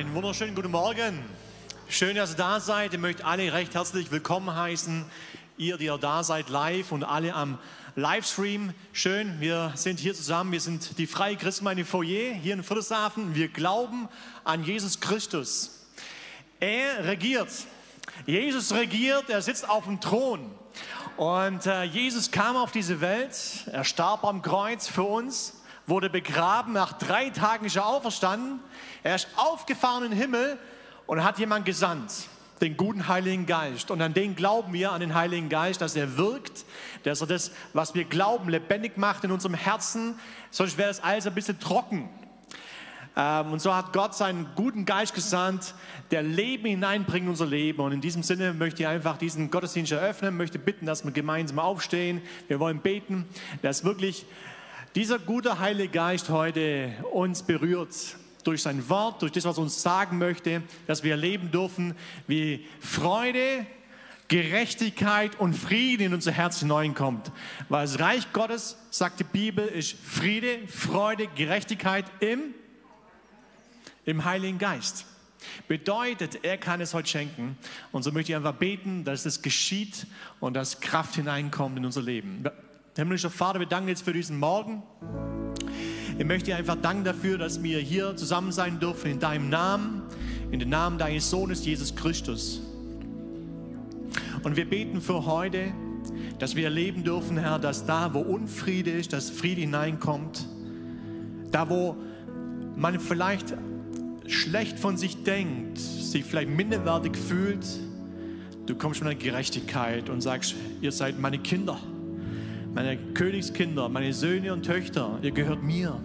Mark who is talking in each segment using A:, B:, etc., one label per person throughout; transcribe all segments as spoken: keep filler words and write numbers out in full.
A: Einen wunderschönen guten Morgen. Schön, dass ihr da seid. Ich möchte alle recht herzlich willkommen heißen. Ihr, die ihr da seid, live und alle am Livestream. Schön, wir sind hier zusammen. Wir sind die Freie Christengemeinde Foyer hier in Friedrichshafen. Wir glauben an Jesus Christus. Er regiert. Jesus regiert, er sitzt auf dem Thron. Und äh, Jesus kam auf diese Welt. Er starb am Kreuz für uns. Wurde begraben, nach drei Tagen ist er auferstanden, er ist aufgefahren in den Himmel und hat jemand gesandt, den guten Heiligen Geist. Und an den glauben wir, an den Heiligen Geist, dass er wirkt, dass er das, was wir glauben, lebendig macht in unserem Herzen, sonst wäre das alles ein bisschen trocken. Ähm, und so hat Gott seinen guten Geist gesandt, der Leben hineinbringt in unser Leben. Und in diesem Sinne möchte ich einfach diesen Gottesdienst eröffnen, möchte bitten, dass wir gemeinsam aufstehen. Wir wollen beten, dass wirklich dieser gute Heilige Geist heute uns berührt durch sein Wort, durch das, was er uns sagen möchte, dass wir erleben dürfen, wie Freude, Gerechtigkeit und Frieden in unser Herz hineinkommt. Weil das Reich Gottes, sagt die Bibel, ist Friede, Freude, Gerechtigkeit im, im Heiligen Geist. Bedeutet, er kann es heute schenken. Und so möchte ich einfach beten, dass es geschieht und dass Kraft hineinkommt in unser Leben. Himmlischer Vater, wir danken jetzt für diesen Morgen. Ich möchte dir einfach danken dafür, dass wir hier zusammen sein dürfen in deinem Namen, in den Namen deines Sohnes Jesus Christus. Und wir beten für heute, dass wir erleben dürfen, Herr, dass da, wo Unfriede ist, dass Friede hineinkommt. Da, wo man vielleicht schlecht von sich denkt, sich vielleicht minderwertig fühlt, du kommst mit einer Gerechtigkeit und sagst, ihr seid meine Kinder. Meine Königskinder, meine Söhne und Töchter, ihr gehört mir.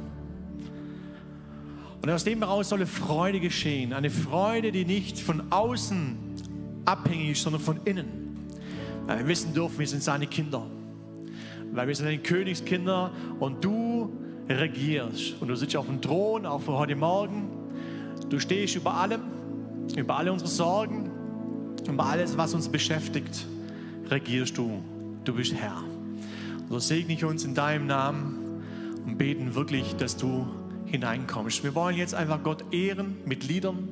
A: Und aus dem heraus soll eine Freude geschehen. Eine Freude, die nicht von außen abhängig ist, sondern von innen. Weil wir wissen dürfen, wir sind seine Kinder. Weil wir sind deine Königskinder und du regierst. Und du sitzt auf dem Thron, auch für heute Morgen. Du stehst über allem, über alle unsere Sorgen, über alles, was uns beschäftigt, regierst du. Du bist Herr. So segne ich uns in deinem Namen und beten wirklich, dass du hineinkommst. Wir wollen jetzt einfach Gott ehren mit Liedern.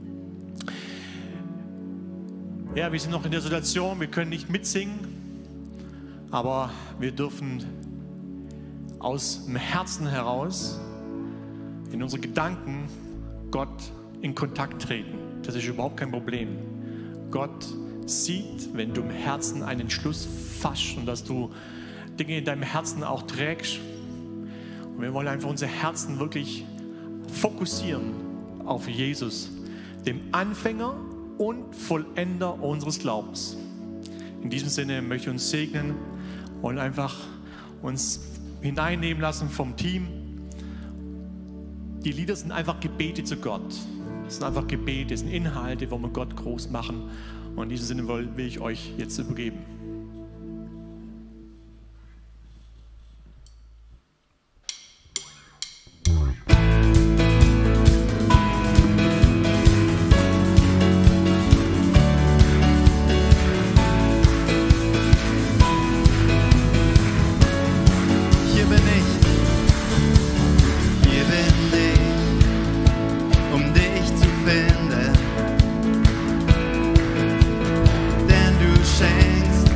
A: Ja, wir sind noch in der Situation, wir können nicht mitsingen, aber wir dürfen aus dem Herzen heraus, in unsere Gedanken, Gott in Kontakt treten. Das ist überhaupt kein Problem. Gott sieht, wenn du im Herzen einen Entschluss fasst und dass du Dinge in deinem Herzen auch trägst. Und wir wollen einfach unser Herzen wirklich fokussieren auf Jesus, dem Anfänger und Vollender unseres Glaubens. In diesem Sinne möchte ich uns segnen und einfach uns hineinnehmen lassen vom Team. Die Lieder sind einfach Gebete zu Gott. Es sind einfach Gebete, es sind Inhalte, wo wir Gott groß machen. Und in diesem Sinne will ich euch jetzt übergeben.
B: Denn du schenkst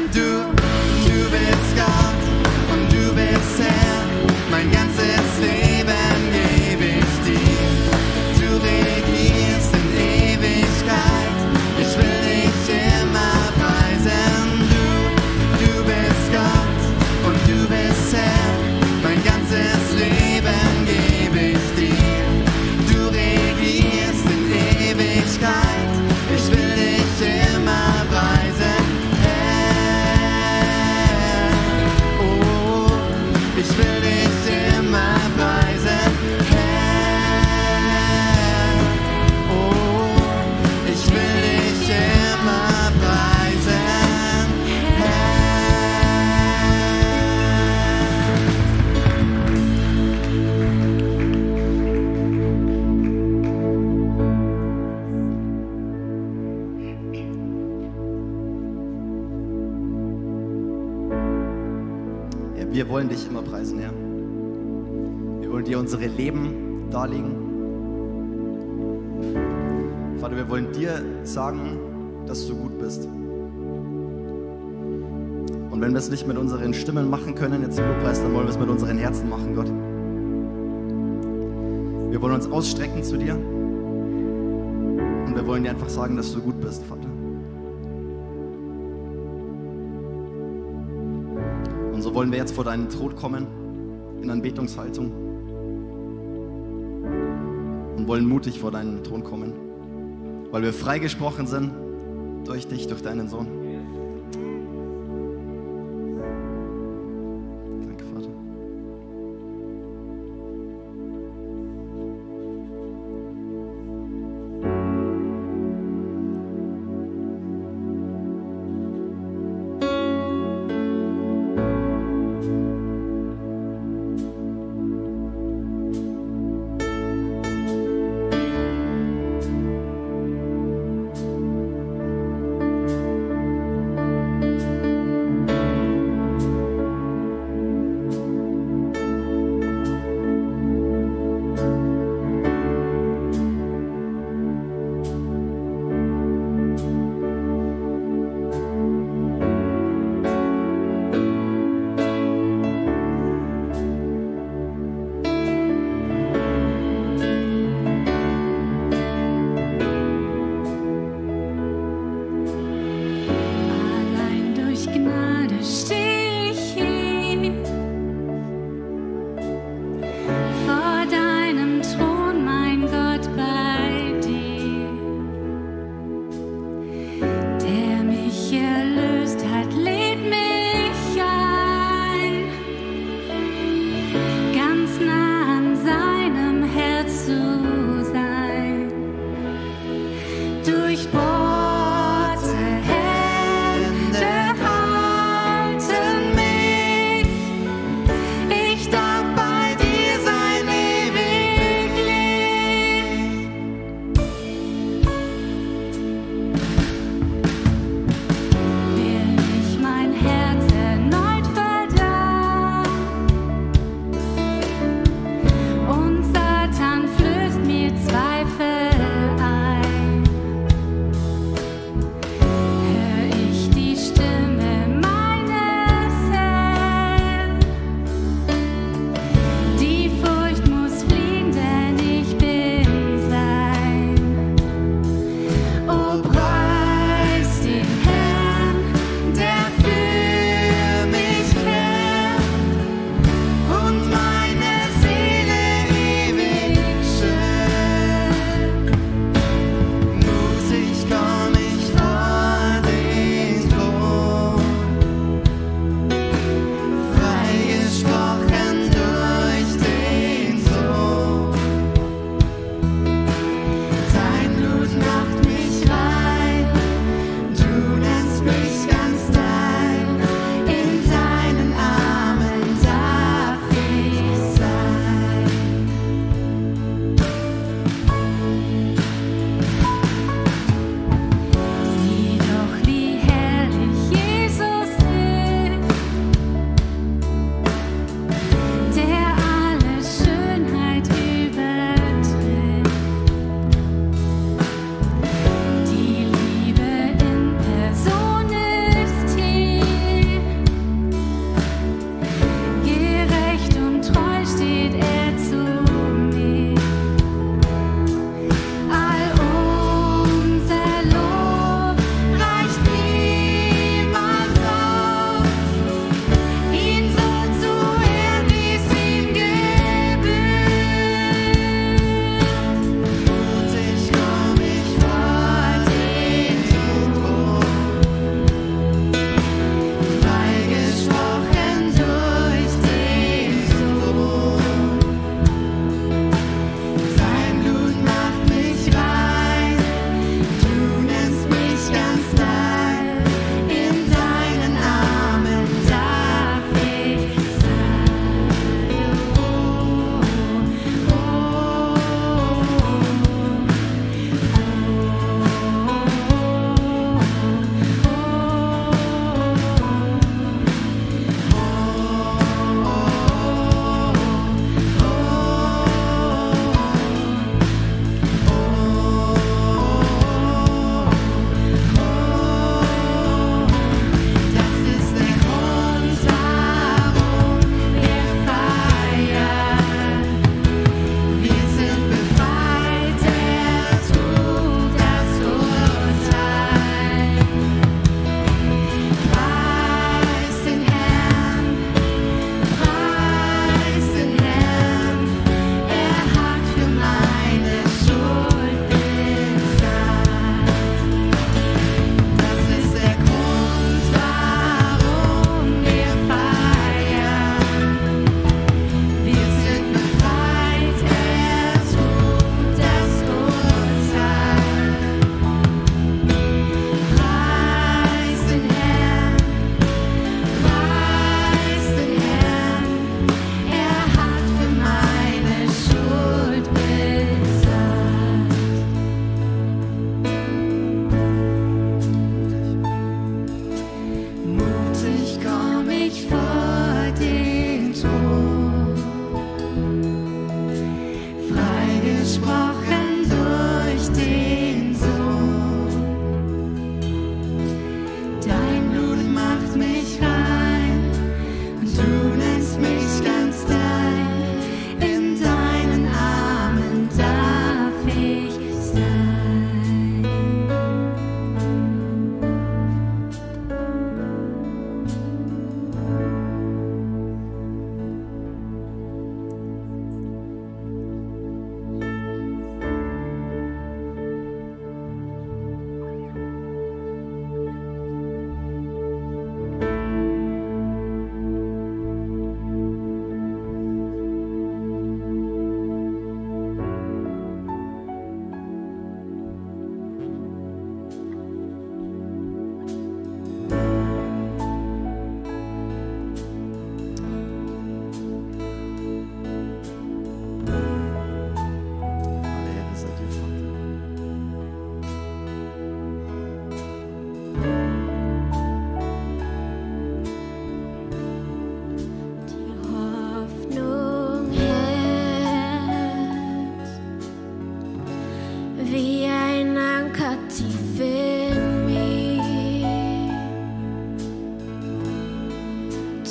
B: Du, du bist Gott und du bist Herr. Mein ganzes Leben gebe ich dir. Du regierst in Ewigkeit. Ich will dich immer preisen. Du, du bist Gott und du bist Herr. Mein ganzes Leben gebe ich dir. Du regierst in Ewigkeit. Ich will dich immer preisen. Herr, oh, ich will dich immer preisen. Herr, oh, ich will dich immer preisen.
C: Ja, wir wollen dich immer preisen, Herr. Wir wollen dir unsere Leben darlegen. Vater, wir wollen dir sagen, dass du gut bist. Und wenn wir es nicht mit unseren Stimmen machen können, jetzt im Lobpreis, dann wollen wir es mit unseren Herzen machen, Gott. Wir wollen uns ausstrecken zu dir. Und wir wollen dir einfach sagen, dass du gut bist, Vater. Und so wollen wir jetzt vor deinen Thron kommen, in Anbetungshaltung. Und wollen mutig vor deinen Thron kommen, weil wir freigesprochen sind durch dich, durch deinen Sohn. Danke, Vater.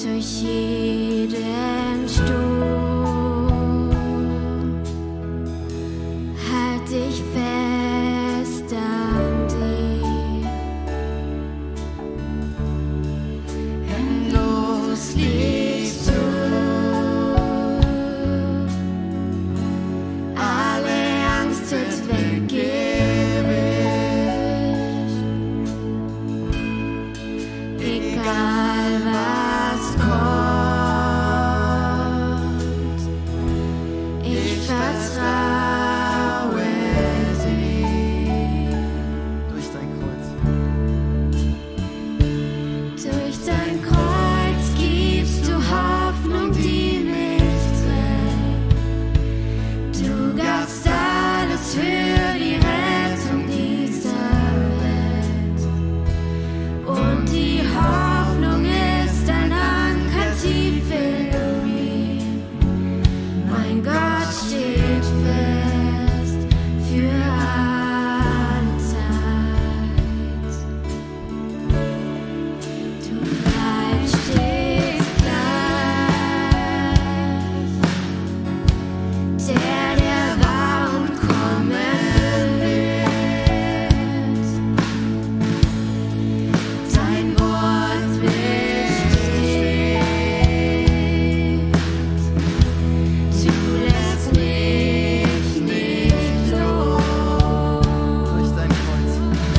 D: durch jeden Sturm. Halt dich fest an dir. Endlos liebst du. Alle Angst wird weggewischt. Egal was kommt, ich vertraue dir.
C: Durch dein Kreuz.
D: Durch dein Kreuz gibst du Hoffnung, die nicht trägt. Du gabst alles für die Rettung dieser Welt. Und die Hoffnung ist ein Anker tief in mir. Mein Gott steht fest für alle Zeit. Du bleibst stets gleich, der, der war und kommen wird. Dein Wort besteht. Du lässt mich nicht los.
C: Durch dein Kreuz.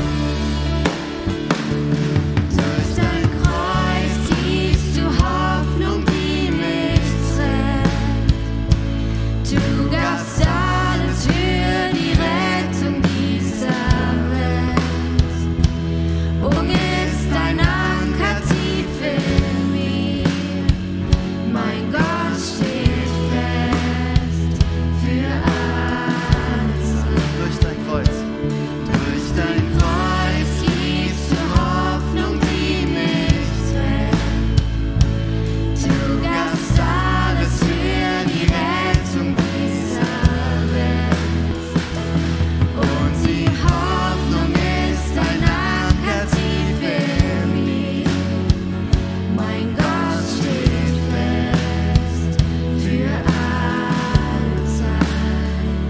D: Durch dein Kreuz gibst du Hoffnung, die nicht trägt. Du gabst alles für die Rettung dieser Welt. Und ist ein Anker tief in mir. Mein Gott steht fest für alle Zeit.
C: Durch dein Kreuz.
B: Durch dein Kreuz
D: Gibst du Hoffnung, die nicht trägt. Du gabst alles für die Rettung dieser Welt. Und die Hoffnung ist ein Anker tief in mir. Mein Gott steht fest für alle Zeit.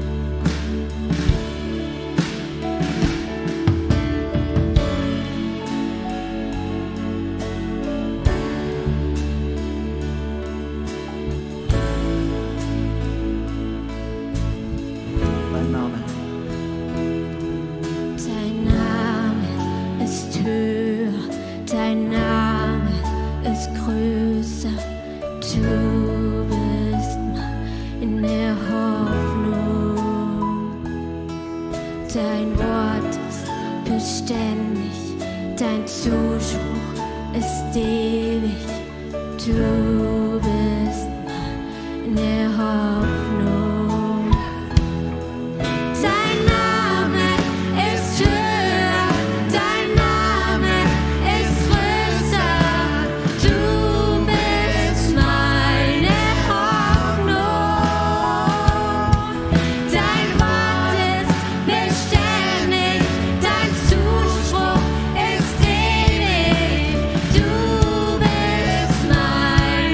C: Dein Name.
D: Dein Name ist höher, dein Name ist größer. Du bist meine Hoffnung. Dein Wort ist beständig, dein Zuspruch ist ewig. Du bist meine Hoffnung. Dein Name ist höher, dein Name ist größer. Du bist meine Hoffnung. Dein Wort ist beständig, dein Zuspruch ist ewig. Du bist meine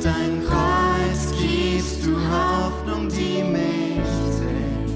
B: dein Kreuz gibst du Hoffnung, die mich trägt.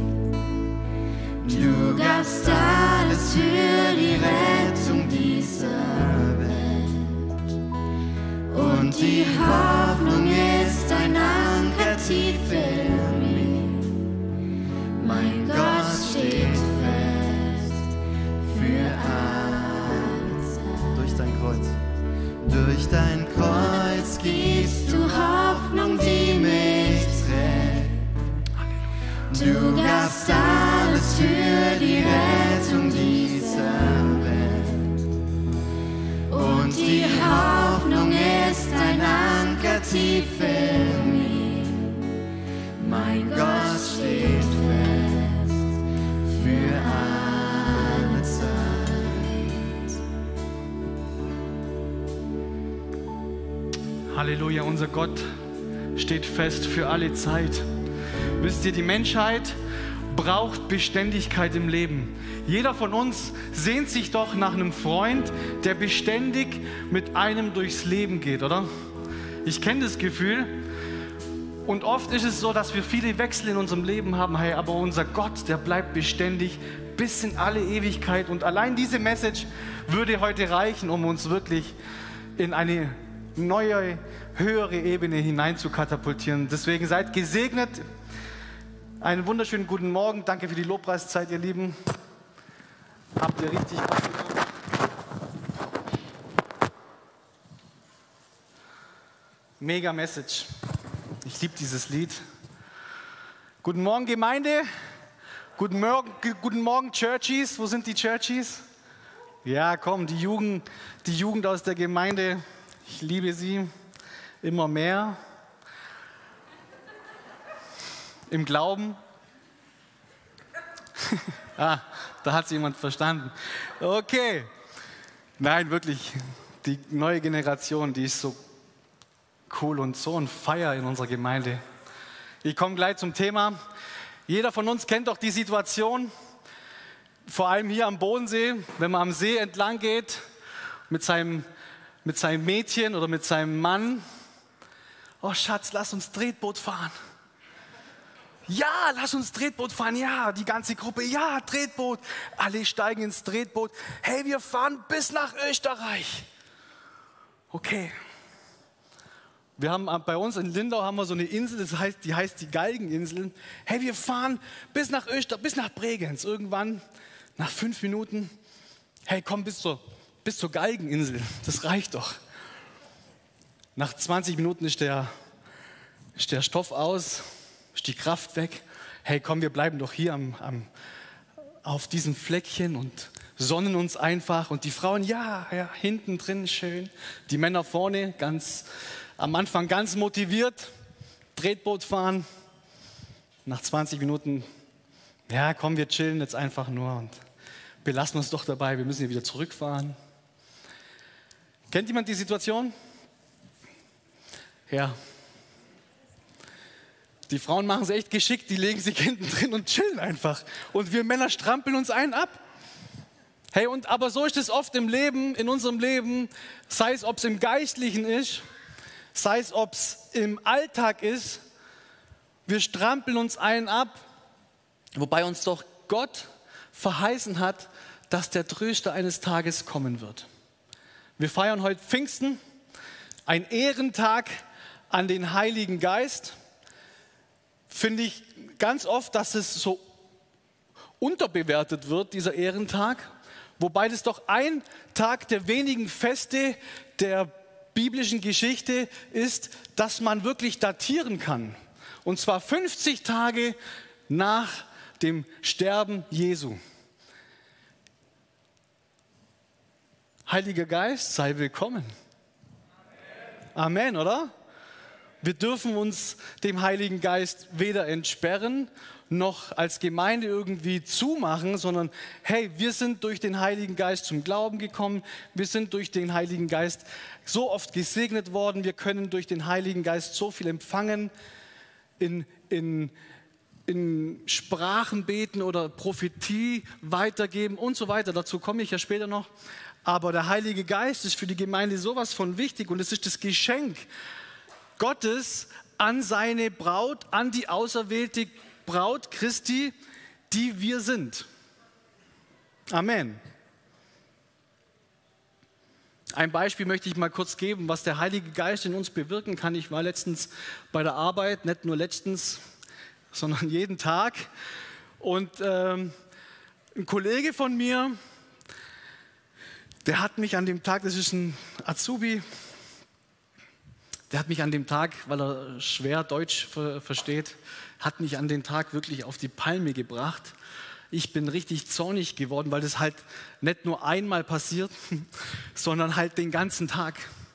B: Du gabst alles für die Rettung dieser Welt. Und die Hoffnung ist ein Anker tief in mir. Mein Gott steht fest für alle Zeit.
C: Durch dein Kreuz.
B: Durch dein Kreuz gibst du Hoffnung, die mich trägt. Du gabst alles für die Rettung dieser Welt. Und die Hoffnung ist ein Anker tief in mir. Mein Gott steht fest für alle Zeit.
E: Halleluja, unser Gott steht fest für alle Zeit. Wisst ihr, die Menschheit braucht Beständigkeit im Leben. Jeder von uns sehnt sich doch nach einem Freund, der beständig mit einem durchs Leben geht, oder? Ich kenne das Gefühl. Und oft ist es so, dass wir viele Wechsel in unserem Leben haben, hey, aber unser Gott, der bleibt beständig bis in alle Ewigkeit. Und allein diese Message würde heute reichen, um uns wirklich in eine neue, höhere Ebene hinein zu katapultieren. Deswegen seid gesegnet. Einen wunderschönen guten Morgen. Danke für die Lobpreiszeit, ihr Lieben. Habt ihr richtig was gemacht? Mega Message. Ich liebe dieses Lied. Guten Morgen, Gemeinde. Guten Morgen, guten Morgen, Churchies. Wo sind die Churchies? Ja, komm, die Jugend, die Jugend aus der Gemeinde. Ich liebe sie immer mehr. Im Glauben. Ah, da hat es jemand verstanden. Okay. Nein, wirklich. Die neue Generation, die ist so cool und so ein Feier in unserer Gemeinde. Ich komme gleich zum Thema. Jeder von uns kennt doch die Situation, vor allem hier am Bodensee, wenn man am See entlang geht, mit seinem, mit seinem Mädchen oder mit seinem Mann. Oh Schatz, lass uns Tretboot fahren. Ja, lass uns Tretboot fahren, ja, die ganze Gruppe, ja, Tretboot. Alle steigen ins Tretboot. Hey, wir fahren bis nach Österreich. Okay. Wir haben bei uns in Lindau haben wir so eine Insel, das heißt, die heißt die Galgeninsel. Hey, wir fahren bis nach Österreich, bis nach Bregenz. Irgendwann, nach fünf Minuten, hey, komm bis zur, bis zur Galgeninsel, das reicht doch. Nach zwanzig Minuten ist der, ist der Stoff aus, ist die Kraft weg. Hey, komm, wir bleiben doch hier am, am, auf diesem Fleckchen und sonnen uns einfach. Und die Frauen, ja, ja, hinten drin schön. Die Männer vorne, ganz, am Anfang ganz motiviert, Tretboot fahren. Nach zwanzig Minuten, ja, komm, wir chillen jetzt einfach nur und belassen uns doch dabei, wir müssen hier wieder zurückfahren. Kennt jemand die Situation? Ja. Die Frauen machen es echt geschickt, die legen sich hinten drin und chillen einfach. Und wir Männer strampeln uns einen ab. Hey, und aber so ist es oft im Leben, in unserem Leben, sei es, ob es im Geistlichen ist, sei es, ob es im Alltag ist, wir strampeln uns einen ab, wobei uns doch Gott verheißen hat, dass der Tröster eines Tages kommen wird. Wir feiern heute Pfingsten, ein Ehrentag an den Heiligen Geist. Finde ich ganz oft, dass es so unterbewertet wird, dieser Ehrentag, wobei das doch ein Tag der wenigen Feste der biblischen Geschichte ist, dass man wirklich datieren kann. Und zwar fünfzig Tage nach dem Sterben Jesu. Heiliger Geist, sei willkommen. Amen, oder? Wir dürfen uns dem Heiligen Geist weder entsperren, noch als Gemeinde irgendwie zumachen, sondern hey, wir sind durch den Heiligen Geist zum Glauben gekommen, wir sind durch den Heiligen Geist so oft gesegnet worden, wir können durch den Heiligen Geist so viel empfangen, in, in, in Sprachen beten oder Prophetie weitergeben und so weiter. Dazu komme ich ja später noch. Aber der Heilige Geist ist für die Gemeinde sowas von wichtig und es ist das Geschenk Gottes an seine Braut, an die auserwählte Braut Christi, die wir sind. Amen. Ein Beispiel möchte ich mal kurz geben, was der Heilige Geist in uns bewirken kann. Ich war letztens bei der Arbeit, nicht nur letztens, sondern jeden Tag. Und ähm, ein Kollege von mir, der hat mich an dem Tag, das ist ein Azubi, der hat mich an dem Tag, weil er schwer Deutsch ver- versteht, hat mich an den Tag wirklich auf die Palme gebracht. Ich bin richtig zornig geworden, weil das halt nicht nur einmal passiert, sondern halt den ganzen Tag.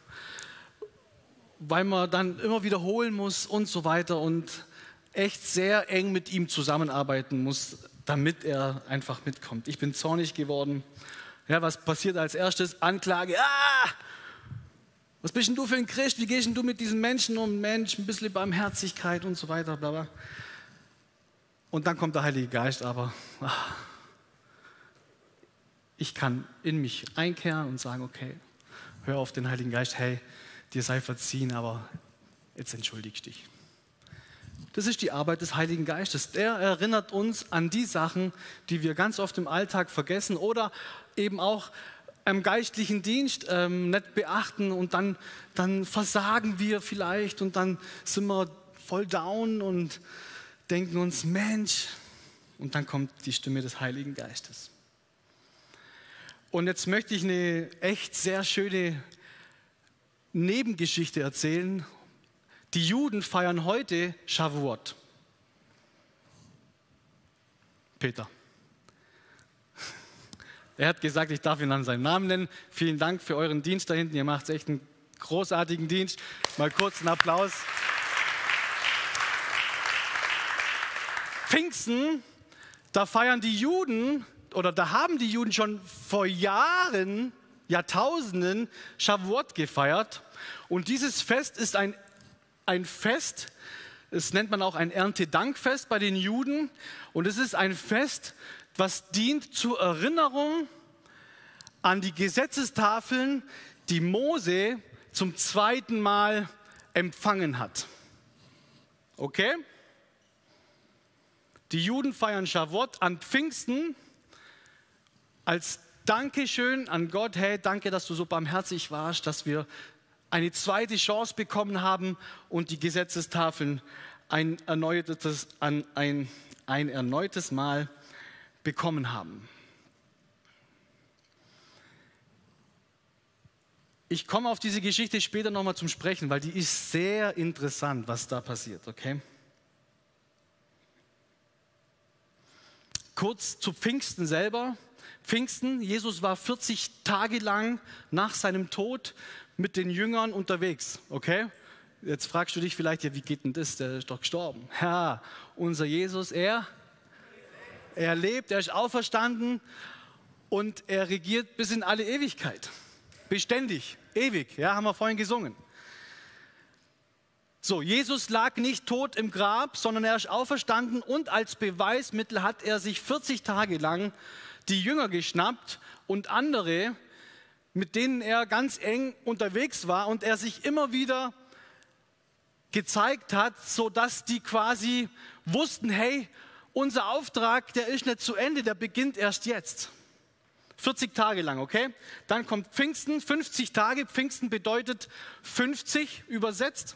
E: Weil man dann immer wiederholen muss und so weiter und echt sehr eng mit ihm zusammenarbeiten muss, damit er einfach mitkommt. Ich bin zornig geworden. Ja, was passiert als erstes? Anklage. Ah! Was bist denn du für ein Christ? Wie gehst denn du mit diesen Menschen um? Mensch, ein bisschen Barmherzigkeit und so weiter. Bla bla. Und dann kommt der Heilige Geist, aber ach, ich kann in mich einkehren und sagen, okay, hör auf den Heiligen Geist, hey, dir sei verziehen, aber jetzt entschuldigst dich. Das ist die Arbeit des Heiligen Geistes. Er erinnert uns an die Sachen, die wir ganz oft im Alltag vergessen oder eben auch im geistlichen Dienst ähm, nicht beachten und dann, dann versagen wir vielleicht und dann sind wir voll down und denken uns, Mensch, und dann kommt die Stimme des Heiligen Geistes. Und jetzt möchte ich eine echt sehr schöne Nebengeschichte erzählen. Die Juden feiern heute Shavuot. Peter. Er hat gesagt, ich darf ihn an seinen Namen nennen. Vielen Dank für euren Dienst da hinten. Ihr macht echt einen großartigen Dienst. Mal kurz einen Applaus. Pfingsten, da feiern die Juden, oder da haben die Juden schon vor Jahren, Jahrtausenden Shavuot gefeiert. Und dieses Fest ist ein, ein Fest, das nennt man auch ein Erntedankfest bei den Juden. Und es ist ein Fest, was dient zur Erinnerung an die Gesetzestafeln, die Mose zum zweiten Mal empfangen hat. Okay? Die Juden feiern Shavuot an Pfingsten als Dankeschön an Gott. Hey, danke, dass du so barmherzig warst, dass wir eine zweite Chance bekommen haben und die Gesetzestafeln ein erneutes, ein, ein, ein erneutes Mal bekommen haben. Ich komme auf diese Geschichte später nochmal zum Sprechen, weil die ist sehr interessant, was da passiert, okay? Kurz zu Pfingsten selber. Pfingsten, Jesus war vierzig Tage lang nach seinem Tod mit den Jüngern unterwegs, okay? Jetzt fragst du dich vielleicht, ja, wie geht denn das? Der ist doch gestorben. Ja, unser Jesus, er, er lebt, er ist auferstanden und er regiert bis in alle Ewigkeit. Beständig, ewig, ja, haben wir vorhin gesungen. So, Jesus lag nicht tot im Grab, sondern er ist auferstanden und als Beweismittel hat er sich vierzig Tage lang die Jünger geschnappt und andere, mit denen er ganz eng unterwegs war und er sich immer wieder gezeigt hat, sodass die quasi wussten, hey, unser Auftrag, der ist nicht zu Ende, der beginnt erst jetzt. vierzig Tage lang, okay? Dann kommt Pfingsten, fünfzig Tage. Pfingsten bedeutet fünfzig übersetzt.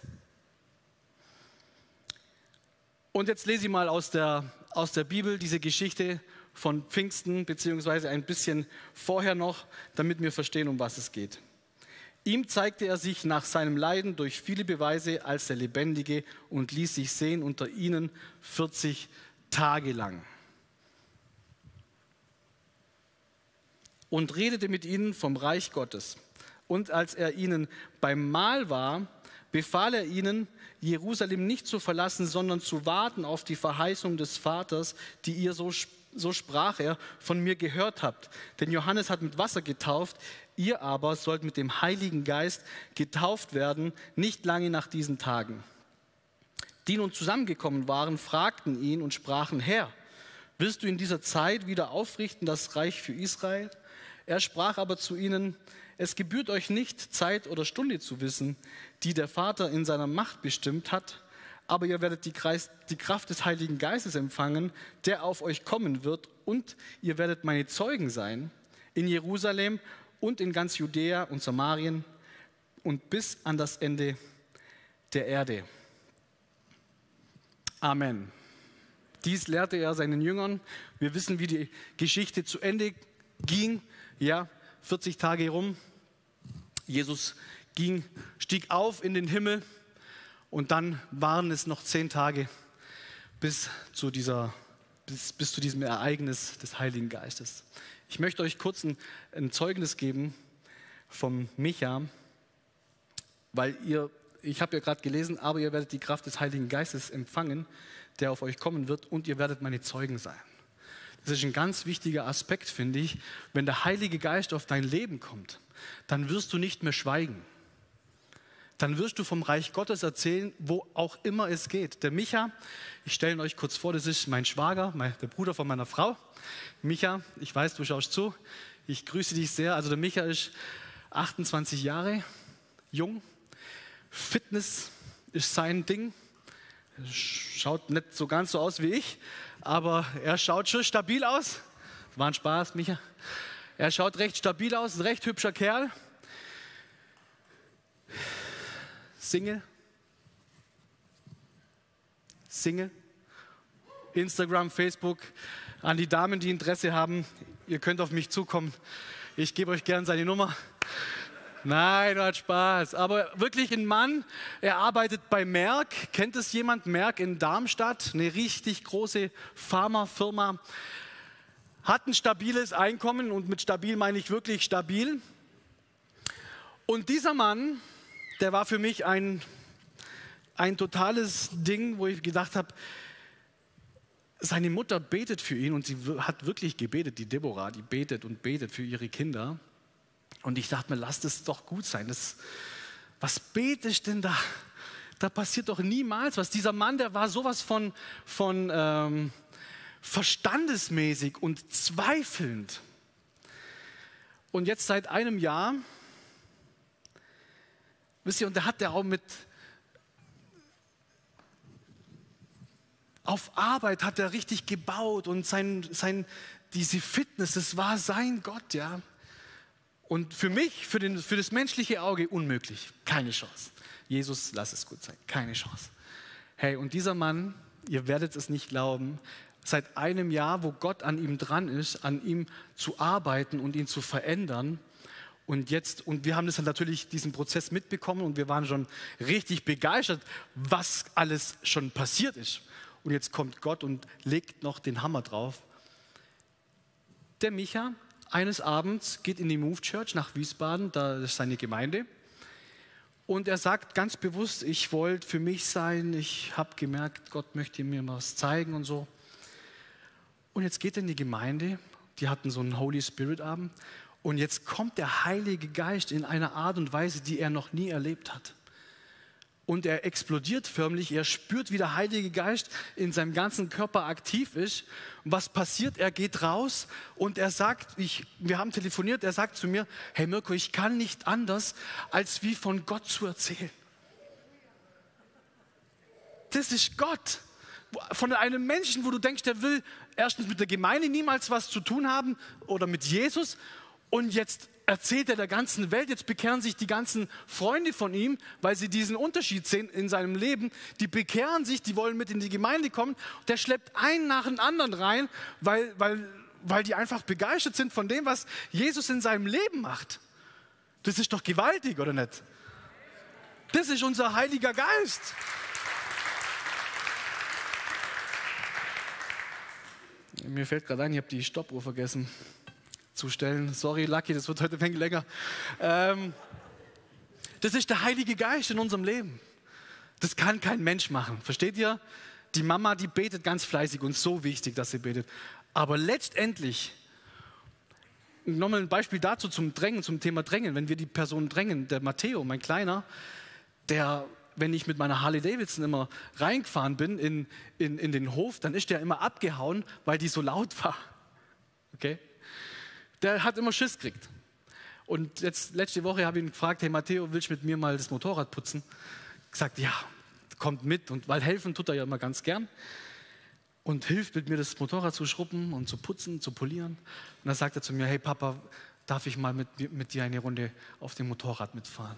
E: Und jetzt lese ich mal aus der, aus der Bibel diese Geschichte von Pfingsten, beziehungsweise ein bisschen vorher noch, damit wir verstehen, um was es geht. Ihm zeigte er sich nach seinem Leiden durch viele Beweise als der Lebendige und ließ sich sehen unter ihnen vierzig Tage lang. Und redete mit ihnen vom Reich Gottes. Und als er ihnen beim Mahl war, befahl er ihnen, Jerusalem nicht zu verlassen, sondern zu warten auf die Verheißung des Vaters, die ihr, so, so sprach er, von mir gehört habt. Denn Johannes hat mit Wasser getauft, ihr aber sollt mit dem Heiligen Geist getauft werden, nicht lange nach diesen Tagen. Die nun zusammengekommen waren, fragten ihn und sprachen, Herr, willst du in dieser Zeit wieder aufrichten das Reich für Israel? Er sprach aber zu ihnen, es gebührt euch nicht, Zeit oder Stunde zu wissen, die der Vater in seiner Macht bestimmt hat, aber ihr werdet die, Kreis, die Kraft des Heiligen Geistes empfangen, der auf euch kommen wird, und ihr werdet meine Zeugen sein in Jerusalem und in ganz Judäa und Samarien und bis an das Ende der Erde. Amen. Dies lehrte er seinen Jüngern. Wir wissen, wie die Geschichte zu Ende ging. Ja, vierzig Tage rum. Jesus ging, stieg auf in den Himmel und dann waren es noch zehn Tage bis zu, dieser, bis, bis zu diesem Ereignis des Heiligen Geistes. Ich möchte euch kurz ein, ein Zeugnis geben vom Micha, weil ihr, ich habe ja gerade gelesen, aber ihr werdet die Kraft des Heiligen Geistes empfangen, der auf euch kommen wird, und ihr werdet meine Zeugen sein. Das ist ein ganz wichtiger Aspekt, finde ich. Wenn der Heilige Geist auf dein Leben kommt, dann wirst du nicht mehr schweigen. Dann wirst du vom Reich Gottes erzählen, wo auch immer es geht. Der Micha, ich stelle ihn euch kurz vor, das ist mein Schwager, mein, der Bruder von meiner Frau. Micha, ich weiß, du schaust zu. Ich grüße dich sehr. Also der Micha ist achtundzwanzig Jahre, jung. Fitness ist sein Ding. Schaut nicht so ganz so aus wie ich, aber er schaut schon stabil aus. War ein Spaß, Micha. Er schaut recht stabil aus, ein recht hübscher Kerl. Single. Single. Instagram, Facebook. An die Damen, die Interesse haben, ihr könnt auf mich zukommen. Ich gebe euch gern seine Nummer. Nein, hat Spaß. Aber wirklich ein Mann, er arbeitet bei Merck. Kennt es jemand? Merck in Darmstadt, eine richtig große Pharmafirma. Hat ein stabiles Einkommen, und mit stabil meine ich wirklich stabil. Und dieser Mann, der war für mich ein, ein totales Ding, wo ich gedacht habe, seine Mutter betet für ihn, und sie hat wirklich gebetet, die Deborah, die betet und betet für ihre Kinder. Und ich dachte mir, lass das doch gut sein. Das, was betest denn da? Da passiert doch niemals was. Dieser Mann, der war sowas von, von ähm, verstandesmäßig und zweifelnd. Und jetzt seit einem Jahr, wisst ihr, und da hat er auch mit, auf Arbeit hat er richtig gebaut, und sein, sein, diese Fitness, das war sein Gott, ja. Und für mich, für, den, für das menschliche Auge unmöglich. Keine Chance. Jesus, lass es gut sein. Keine Chance. Hey, und dieser Mann, ihr werdet es nicht glauben, seit einem Jahr, wo Gott an ihm dran ist, an ihm zu arbeiten und ihn zu verändern. Und jetzt, und wir haben das natürlich, diesen Prozess mitbekommen, und wir waren schon richtig begeistert, was alles schon passiert ist. Und jetzt kommt Gott und legt noch den Hammer drauf. Der Micha, eines Abends geht in die Move Church nach Wiesbaden, da ist seine Gemeinde. Und er sagt ganz bewusst, ich wollte für mich sein, ich habe gemerkt, Gott möchte mir was zeigen und so. Und jetzt geht er in die Gemeinde, die hatten so einen Holy Spirit Abend, und jetzt kommt der Heilige Geist in einer Art und Weise, die er noch nie erlebt hat. Und er explodiert förmlich, er spürt, wie der Heilige Geist in seinem ganzen Körper aktiv ist. Und was passiert? Er geht raus und er sagt, ich, wir haben telefoniert, er sagt zu mir, hey Mirko, ich kann nicht anders, als wie von Gott zu erzählen. Das ist Gott. Von einem Menschen, wo du denkst, der will erstens mit der Gemeinde niemals was zu tun haben oder mit Jesus, und jetzt erzählt er der ganzen Welt, jetzt bekehren sich die ganzen Freunde von ihm, weil sie diesen Unterschied sehen in seinem Leben. Die bekehren sich, die wollen mit in die Gemeinde kommen. Der schleppt einen nach dem anderen rein, weil, weil, weil die einfach begeistert sind von dem, was Jesus in seinem Leben macht. Das ist doch gewaltig, oder nicht? Das ist unser Heiliger Geist. Mir fällt gerade ein, ich habe die Stoppuhr vergessen zu stellen. Sorry, Lucky, das wird heute ein wenig länger. Ähm, das ist der Heilige Geist in unserem Leben. Das kann kein Mensch machen. Versteht ihr? Die Mama, die betet ganz fleißig und so wichtig, dass sie betet. Aber letztendlich, nochmal ein Beispiel dazu zum Drängen, zum Thema Drängen. Wenn wir die Person drängen, der Matteo, mein Kleiner, der, wenn ich mit meiner Harley Davidson immer reingefahren bin in, in, in den Hof, dann ist der immer abgehauen, weil die so laut war. Okay? Der hat immer Schiss gekriegt. Und jetzt, letzte Woche habe ich ihn gefragt, hey Matteo, willst du mit mir mal das Motorrad putzen? Gesagt, ja, kommt mit. Und weil helfen tut er ja immer ganz gern. Und hilft mit mir, das Motorrad zu schrubben und zu putzen, zu polieren. Und dann sagt er zu mir, hey Papa, darf ich mal mit, mit dir eine Runde auf dem Motorrad mitfahren?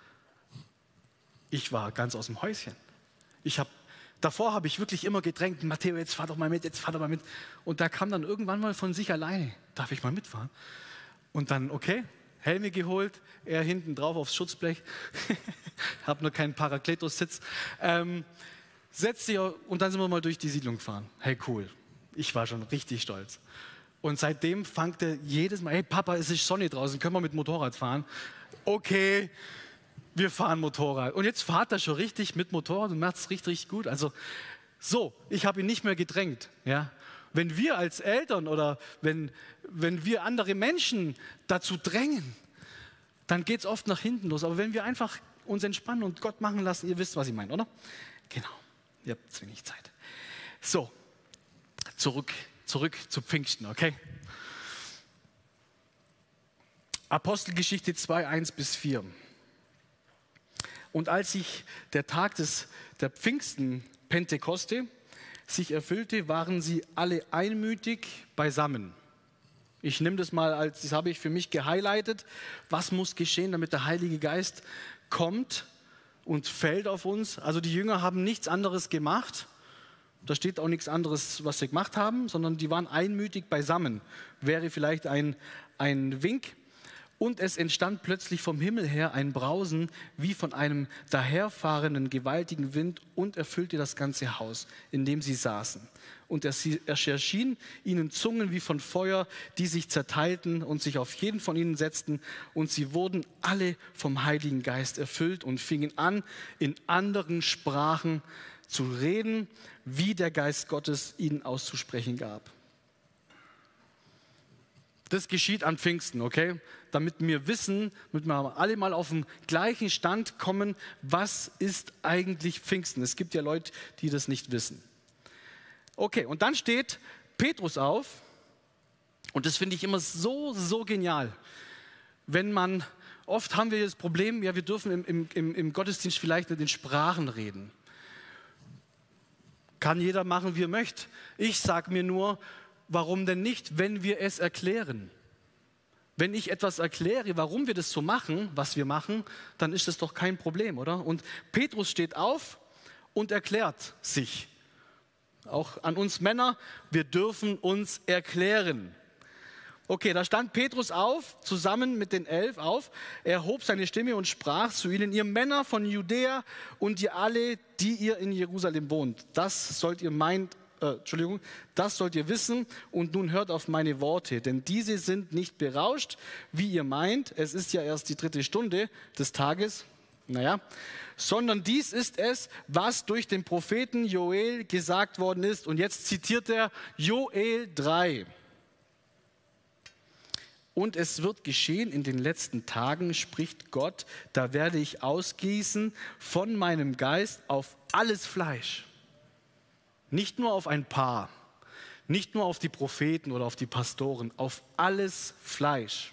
E: Ich war ganz aus dem Häuschen. Ich hab, davor habe ich wirklich immer gedrängt, Matteo, jetzt fahr doch mal mit, jetzt fahr doch mal mit. Und da kam dann irgendwann mal von sich alleine, darf ich mal mitfahren? Und dann, okay, Helme geholt, er hinten drauf aufs Schutzblech, habe nur keinen Parakletos-Sitz. Ähm, setzt sich und dann sind wir mal durch die Siedlung gefahren. Hey, cool. Ich war schon richtig stolz. Und seitdem fängt er jedes Mal, hey Papa, es ist Sonne draußen, können wir mit Motorrad fahren? Okay, wir fahren Motorrad. Und jetzt fährt er schon richtig mit Motorrad und macht es richtig, richtig gut. Also so, ich habe ihn nicht mehr gedrängt. Ja? Wenn wir als Eltern oder wenn, wenn wir andere Menschen dazu drängen, dann geht es oft nach hinten los. Aber wenn wir einfach uns entspannen und Gott machen lassen, ihr wisst, was ich meine, oder? Genau. Ihr habt zu wenig Zeit. So, zurück, zurück zu Pfingsten, okay? Apostelgeschichte zwei, eins bis vier. Und als sich der Tag des, der Pfingsten, Pentekoste, sich erfüllte, waren sie alle einmütig beisammen. Ich nehme das mal als, das habe ich für mich gehighlightet. Was muss geschehen, damit der Heilige Geist kommt und fällt auf uns? Also die Jünger haben nichts anderes gemacht. Da steht auch nichts anderes, was sie gemacht haben, sondern die waren einmütig beisammen. Wäre vielleicht ein, ein Wink. Und es entstand plötzlich vom Himmel her ein Brausen wie von einem daherfahrenden gewaltigen Wind und erfüllte das ganze Haus, in dem sie saßen. Und es erschienen ihnen Zungen wie von Feuer, die sich zerteilten und sich auf jeden von ihnen setzten. Und sie wurden alle vom Heiligen Geist erfüllt und fingen an, in anderen Sprachen zu reden, wie der Geist Gottes ihnen auszusprechen gab. Das geschieht an Pfingsten, okay? Damit wir wissen, damit wir alle mal auf den gleichen Stand kommen, was ist eigentlich Pfingsten? Es gibt ja Leute, die das nicht wissen. Okay, und dann steht Petrus auf und das finde ich immer so, so genial. Wenn man, oft haben wir das Problem, ja, wir dürfen im, im, im Gottesdienst vielleicht mit den Sprachen reden. Kann jeder machen, wie er möchte. Ich sage mir nur, warum denn nicht, wenn wir es erklären? Wenn ich etwas erkläre, warum wir das so machen, was wir machen, dann ist das doch kein Problem, oder? Und Petrus steht auf und erklärt sich. Auch an uns Männer, wir dürfen uns erklären. Okay, da stand Petrus auf, zusammen mit den Elf auf. Er hob seine Stimme und sprach zu ihnen, ihr Männer von Judäa und ihr alle, die ihr in Jerusalem wohnt. Das sollt ihr meint, äh, Entschuldigung, das sollt ihr wissen und nun hört auf meine Worte. Denn diese sind nicht berauscht, wie ihr meint. Es ist ja erst die dritte Stunde des Tages. Naja, sondern dies ist es, was durch den Propheten Joel gesagt worden ist. Und jetzt zitiert er Joel drei. Und es wird geschehen in den letzten Tagen, spricht Gott, da werde ich ausgießen von meinem Geist auf alles Fleisch. Nicht nur auf ein paar, nicht nur auf die Propheten oder auf die Pastoren, auf alles Fleisch.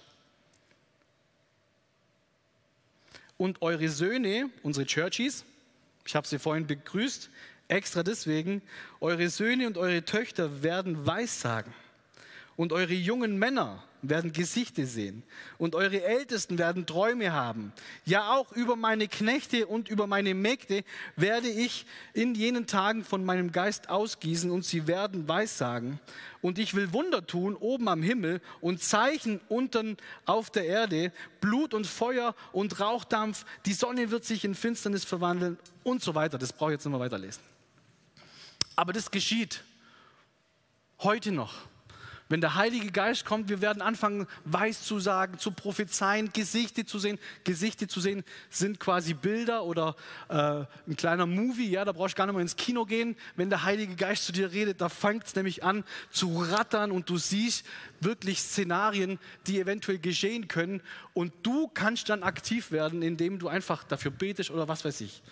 E: Und eure Söhne, unsere Churchies, ich habe sie vorhin begrüßt, extra deswegen, eure Söhne und eure Töchter werden Weissagen. Und eure jungen Männer werden Gesichter sehen. Und eure Ältesten werden Träume haben. Ja, auch über meine Knechte und über meine Mägde werde ich in jenen Tagen von meinem Geist ausgießen und sie werden Weissagen. Und ich will Wunder tun oben am Himmel und Zeichen unten auf der Erde, Blut und Feuer und Rauchdampf. Die Sonne wird sich in Finsternis verwandeln und so weiter. Das brauche ich jetzt nicht mehr weiterlesen. Aber das geschieht heute noch. Wenn der Heilige Geist kommt, wir werden anfangen, weiß zu sagen, zu prophezeien, Gesichter zu sehen. Gesichter zu sehen sind quasi Bilder oder äh, ein kleiner Movie. Ja, da brauchst du gar nicht mehr ins Kino gehen. Wenn der Heilige Geist zu dir redet, da fängt es nämlich an zu rattern und du siehst wirklich Szenarien, die eventuell geschehen können. Und du kannst dann aktiv werden, indem du einfach dafür betest oder was weiß ich.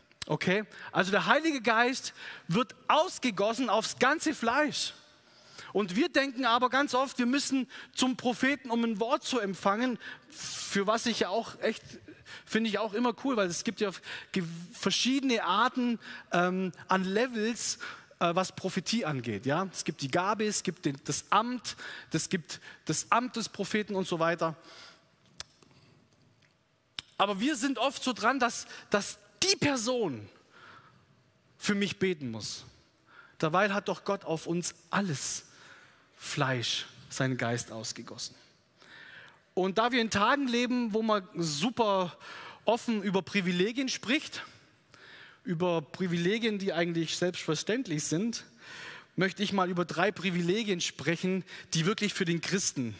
E: Okay? Also der Heilige Geist wird ausgegossen aufs ganze Fleisch. Und wir denken aber ganz oft, wir müssen zum Propheten, um ein Wort zu empfangen, für was ich ja auch echt, finde ich auch immer cool, weil es gibt ja ge- verschiedene Arten ähm, an Levels, äh, was Prophetie angeht. Ja? Es gibt die Gabe, es gibt den, das Amt, es gibt das Amt des Propheten und so weiter. Aber wir sind oft so dran, dass, dass die Person für mich beten muss. Dabei hat doch Gott auf uns alles Fleisch, seinen Geist ausgegossen. Und da wir in Tagen leben, wo man super offen über Privilegien spricht, über Privilegien, die eigentlich selbstverständlich sind, möchte ich mal über drei Privilegien sprechen, die wirklich für den Christen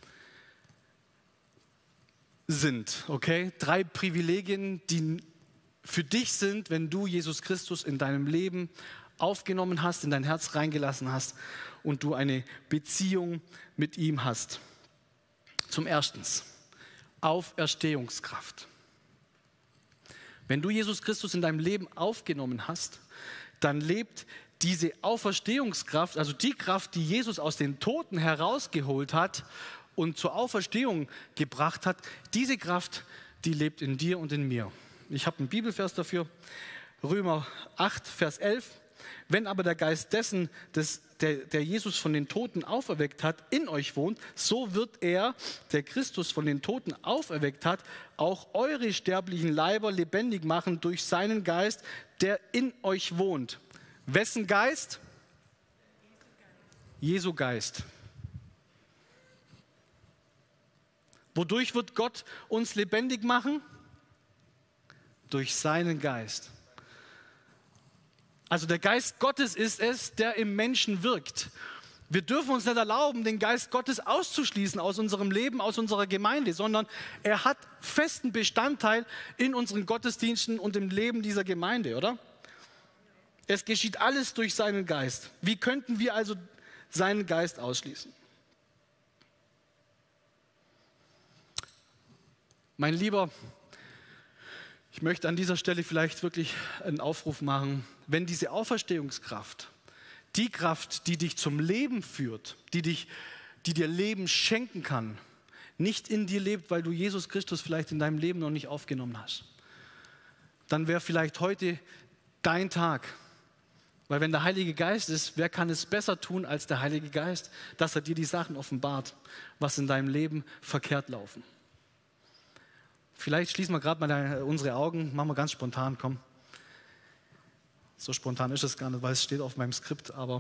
E: sind. Okay? Drei Privilegien, die für dich sind, wenn du Jesus Christus in deinem Leben aufgenommen hast, in dein Herz reingelassen hast und du eine Beziehung mit ihm hast. Zum Erstens, Auferstehungskraft. Wenn du Jesus Christus in deinem Leben aufgenommen hast, dann lebt diese Auferstehungskraft, also die Kraft, die Jesus aus den Toten herausgeholt hat und zur Auferstehung gebracht hat, diese Kraft, die lebt in dir und in mir. Ich habe einen Bibelvers dafür, Römer acht, Vers elf. Wenn aber der Geist dessen, des, der, der Jesus von den Toten auferweckt hat, in euch wohnt, so wird er, der Christus von den Toten auferweckt hat, auch eure sterblichen Leiber lebendig machen durch seinen Geist, der in euch wohnt. Wessen Geist? Jesu Geist. Wodurch wird Gott uns lebendig machen? Durch seinen Geist. Also der Geist Gottes ist es, der im Menschen wirkt. Wir dürfen uns nicht erlauben, den Geist Gottes auszuschließen aus unserem Leben, aus unserer Gemeinde, sondern er hat festen Bestandteil in unseren Gottesdiensten und im Leben dieser Gemeinde, oder? Es geschieht alles durch seinen Geist. Wie könnten wir also seinen Geist ausschließen? Mein Lieber, ich möchte an dieser Stelle vielleicht wirklich einen Aufruf machen, wenn diese Auferstehungskraft, die Kraft, die dich zum Leben führt, die, dich, die dir Leben schenken kann, nicht in dir lebt, weil du Jesus Christus vielleicht in deinem Leben noch nicht aufgenommen hast, dann wäre vielleicht heute dein Tag. Weil wenn der Heilige Geist ist, wer kann es besser tun als der Heilige Geist, dass er dir die Sachen offenbart, was in deinem Leben verkehrt laufen. Vielleicht schließen wir gerade mal deine, unsere Augen, machen wir ganz spontan, komm. So spontan ist es gar nicht, weil es steht auf meinem Skript, aber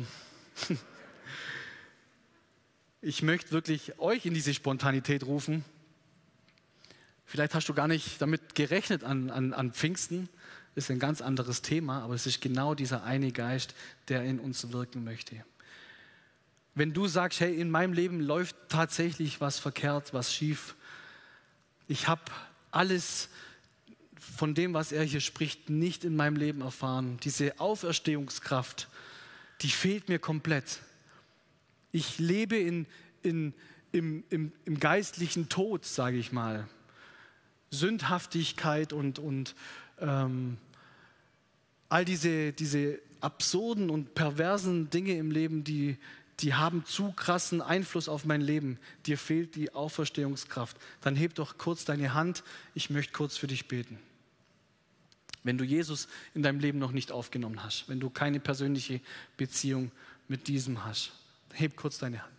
E: ich möchte wirklich euch in diese Spontanität rufen. Vielleicht hast du gar nicht damit gerechnet an, an, an Pfingsten, ist ein ganz anderes Thema, aber es ist genau dieser eine Geist, der in uns wirken möchte. Wenn du sagst, hey, in meinem Leben läuft tatsächlich was verkehrt, was schief, ich habe alles von dem, was er hier spricht, nicht in meinem Leben erfahren. Diese Auferstehungskraft, die fehlt mir komplett. Ich lebe in, in, im, im, im geistlichen Tod, sage ich mal. Sündhaftigkeit und, und ähm, all diese, diese absurden und perversen Dinge im Leben, die, die haben zu krassen Einfluss auf mein Leben. Dir fehlt die Auferstehungskraft. Dann heb doch kurz deine Hand. Ich möchte kurz für dich beten. Wenn du Jesus in deinem Leben noch nicht aufgenommen hast, wenn du keine persönliche Beziehung mit diesem hast, heb kurz deine Hand.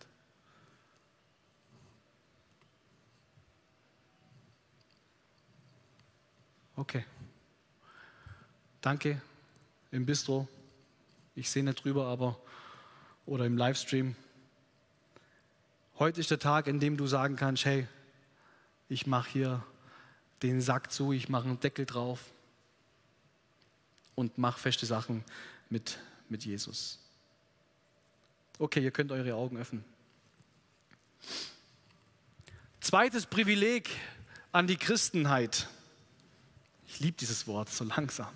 E: Okay. Danke. Im Bistro. Ich sehe nicht drüber, aber oder im Livestream. Heute ist der Tag, in dem du sagen kannst, hey, ich mache hier den Sack zu, ich mache einen Deckel drauf und mache feste Sachen mit, mit Jesus. Okay, ihr könnt eure Augen öffnen. Zweites Privileg an die Christenheit. Ich liebe dieses Wort, so langsam.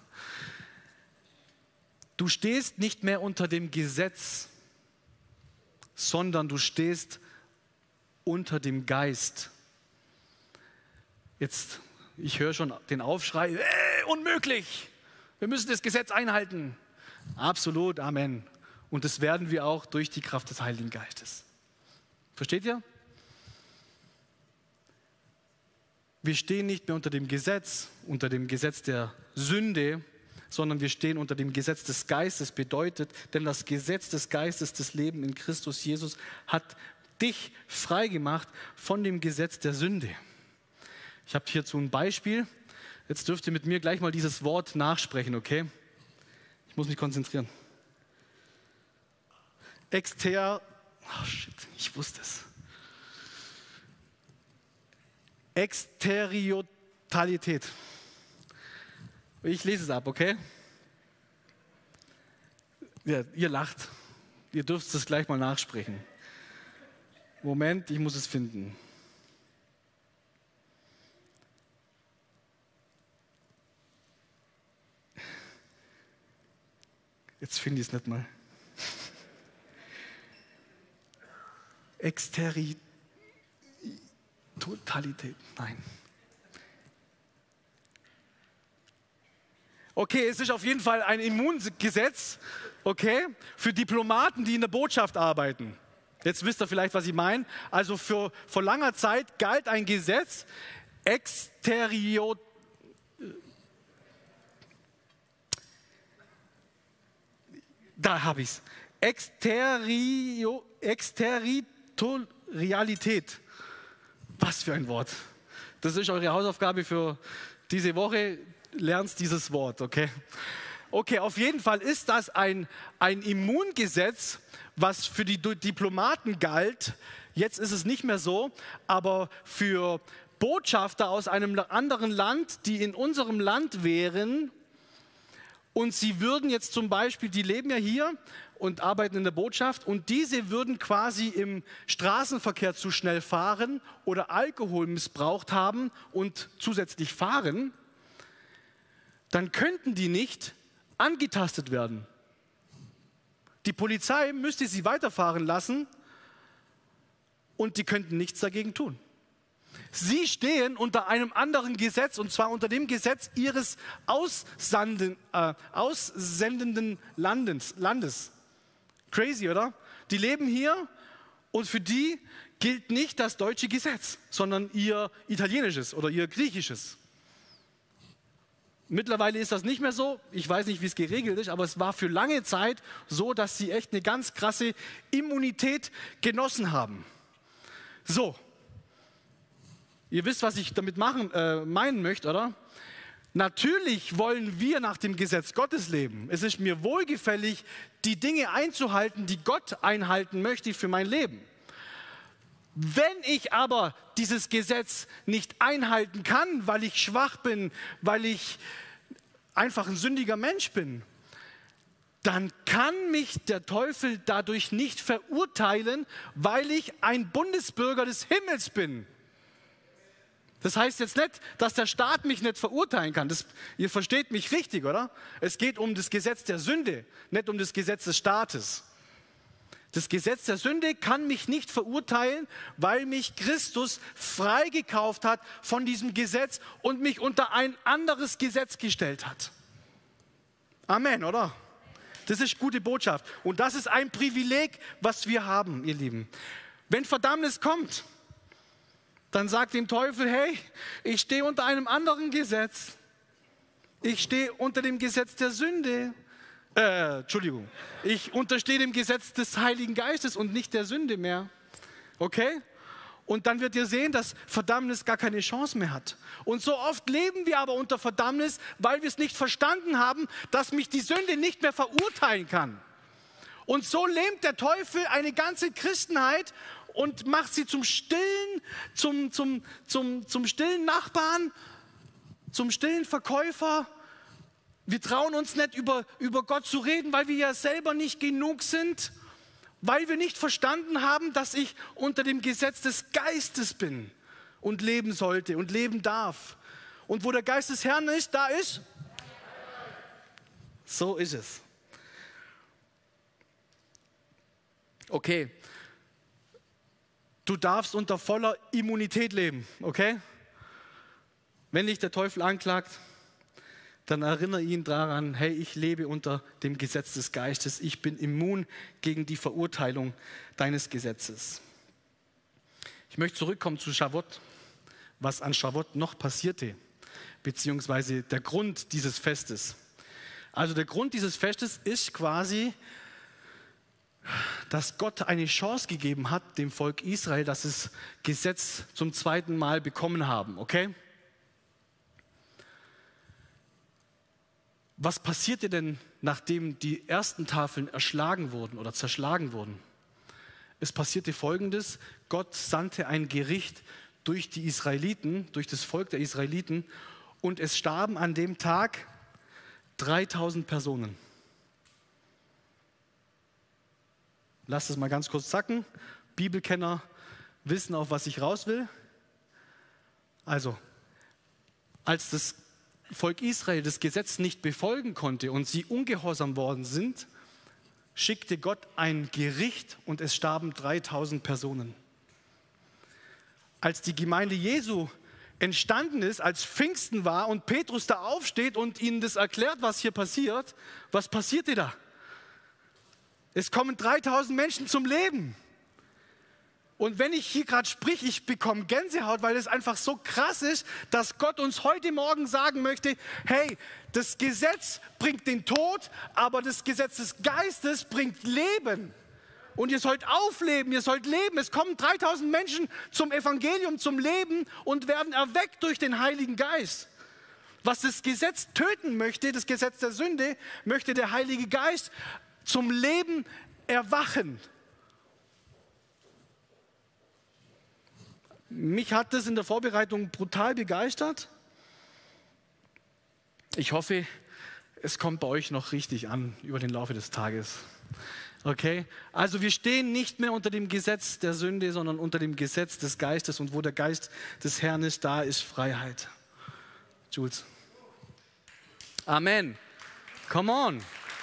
E: Du stehst nicht mehr unter dem Gesetz, sondern du stehst unter dem Geist. Jetzt, ich höre schon den Aufschrei, äh, unmöglich, wir müssen das Gesetz einhalten. Absolut, Amen. Und das werden wir auch durch die Kraft des Heiligen Geistes. Versteht ihr? Wir stehen nicht mehr unter dem Gesetz, unter dem Gesetz der Sünde, sondern wir stehen unter dem Gesetz des Geistes. Bedeutet, denn das Gesetz des Geistes, das Leben in Christus Jesus, hat dich frei gemacht von dem Gesetz der Sünde. Ich habe hierzu ein Beispiel. Jetzt dürft ihr mit mir gleich mal dieses Wort nachsprechen, okay? Ich muss mich konzentrieren. Exter... Oh shit, ich wusste es. Exteriotalität. Ich lese es ab, okay? Ja, ihr lacht. Ihr dürft es gleich mal nachsprechen. Moment, ich muss es finden. Jetzt finde ich es nicht mal. Exteritotalität, nein. Okay, es ist auf jeden Fall ein Immungesetz, okay, für Diplomaten, die in der Botschaft arbeiten. Jetzt wisst ihr vielleicht, was ich meine. Also für, vor langer Zeit galt ein Gesetz, Exteriot... Da habe ich es. Exterio, Exteritorialität. Was für ein Wort. Das ist eure Hausaufgabe für diese Woche. Lernst dieses Wort, okay? Okay, auf jeden Fall ist das ein, ein Immungesetz, was für die Diplomaten galt. Jetzt ist es nicht mehr so, aber für Botschafter aus einem anderen Land, die in unserem Land wären, und sie würden jetzt zum Beispiel, die leben ja hier und arbeiten in der Botschaft, und diese würden quasi im Straßenverkehr zu schnell fahren oder Alkohol missbraucht haben und zusätzlich fahren, dann könnten die nicht angetastet werden. Die Polizei müsste sie weiterfahren lassen und die könnten nichts dagegen tun. Sie stehen unter einem anderen Gesetz, und zwar unter dem Gesetz ihres Aussanden, äh, aussendenden Landes, Landes. Crazy, oder? Die leben hier und für die gilt nicht das deutsche Gesetz, sondern ihr italienisches oder ihr griechisches. Mittlerweile ist das nicht mehr so. Ich weiß nicht, wie es geregelt ist, aber es war für lange Zeit so, dass sie echt eine ganz krasse Immunität genossen haben. So. Ihr wisst, was ich damit machen, äh, meinen möchte, oder? Natürlich wollen wir nach dem Gesetz Gottes leben. Es ist mir wohlgefällig, die Dinge einzuhalten, die Gott einhalten möchte für mein Leben. Wenn ich aber dieses Gesetz nicht einhalten kann, weil ich schwach bin, weil ich einfach ein sündiger Mensch bin, dann kann mich der Teufel dadurch nicht verurteilen, weil ich ein Bundesbürger des Himmels bin. Das heißt jetzt nicht, dass der Staat mich nicht verurteilen kann. Das, ihr versteht mich richtig, oder? Es geht um das Gesetz der Sünde, nicht um das Gesetz des Staates. Das Gesetz der Sünde kann mich nicht verurteilen, weil mich Christus freigekauft hat von diesem Gesetz und mich unter ein anderes Gesetz gestellt hat. Amen, oder? Das ist gute Botschaft. Und das ist ein Privileg, was wir haben, ihr Lieben. Wenn Verdammnis kommt, dann sagt dem Teufel, hey, ich stehe unter einem anderen Gesetz. Ich stehe unter dem Gesetz der Sünde. Äh, Entschuldigung, ich unterstehe dem Gesetz des Heiligen Geistes und nicht der Sünde mehr. Okay? Und dann wird ihr sehen, dass Verdammnis gar keine Chance mehr hat. Und so oft leben wir aber unter Verdammnis, weil wir es nicht verstanden haben, dass mich die Sünde nicht mehr verurteilen kann. Und so lähmt der Teufel eine ganze Christenheit und macht sie zum stillen, zum, zum, zum, zum stillen Nachbarn, zum stillen Verkäufer. Wir trauen uns nicht über, über Gott zu reden, weil wir ja selber nicht genug sind, weil wir nicht verstanden haben, dass ich unter dem Gesetz des Geistes bin und leben sollte und leben darf. Und wo der Geist des Herrn ist, da ist. So ist es. Okay. Du darfst unter voller Immunität leben, okay? Wenn dich der Teufel anklagt, dann erinnere ihn daran, hey, ich lebe unter dem Gesetz des Geistes. Ich bin immun gegen die Verurteilung deines Gesetzes. Ich möchte zurückkommen zu Shavuot, was an Shavuot noch passierte, beziehungsweise der Grund dieses Festes. Also der Grund dieses Festes ist quasi, dass Gott eine Chance gegeben hat, dem Volk Israel, dass das Gesetz zum zweiten Mal bekommen haben, okay? Was passierte denn, nachdem die ersten Tafeln erschlagen wurden oder zerschlagen wurden? Es passierte Folgendes: Gott sandte ein Gericht durch die Israeliten, durch das Volk der Israeliten, und es starben an dem Tag dreitausend Personen. Lasst es mal ganz kurz sacken. Bibelkenner wissen, auf was ich raus will. Also, als das Volk Israel das Gesetz nicht befolgen konnte und sie ungehorsam worden sind, schickte Gott ein Gericht und es starben dreitausend Personen. Als die Gemeinde Jesu entstanden ist, als Pfingsten war und Petrus da aufsteht und ihnen das erklärt, was hier passiert, was passierte da? Es kommen dreitausend Menschen zum Leben. Und wenn ich hier gerade sprich, ich bekomme Gänsehaut, weil es einfach so krass ist, dass Gott uns heute Morgen sagen möchte, hey, das Gesetz bringt den Tod, aber das Gesetz des Geistes bringt Leben. Und ihr sollt aufleben, ihr sollt leben. Es kommen dreitausend Menschen zum Evangelium, zum Leben und werden erweckt durch den Heiligen Geist. Was das Gesetz töten möchte, das Gesetz der Sünde, möchte der Heilige Geist zum Leben erwachen. Mich hat das in der Vorbereitung brutal begeistert. Ich hoffe, es kommt bei euch noch richtig an über den Laufe des Tages. Okay? Also wir stehen nicht mehr unter dem Gesetz der Sünde, sondern unter dem Gesetz des Geistes. Und wo der Geist des Herrn ist, da ist Freiheit. Jules. Amen. Come on.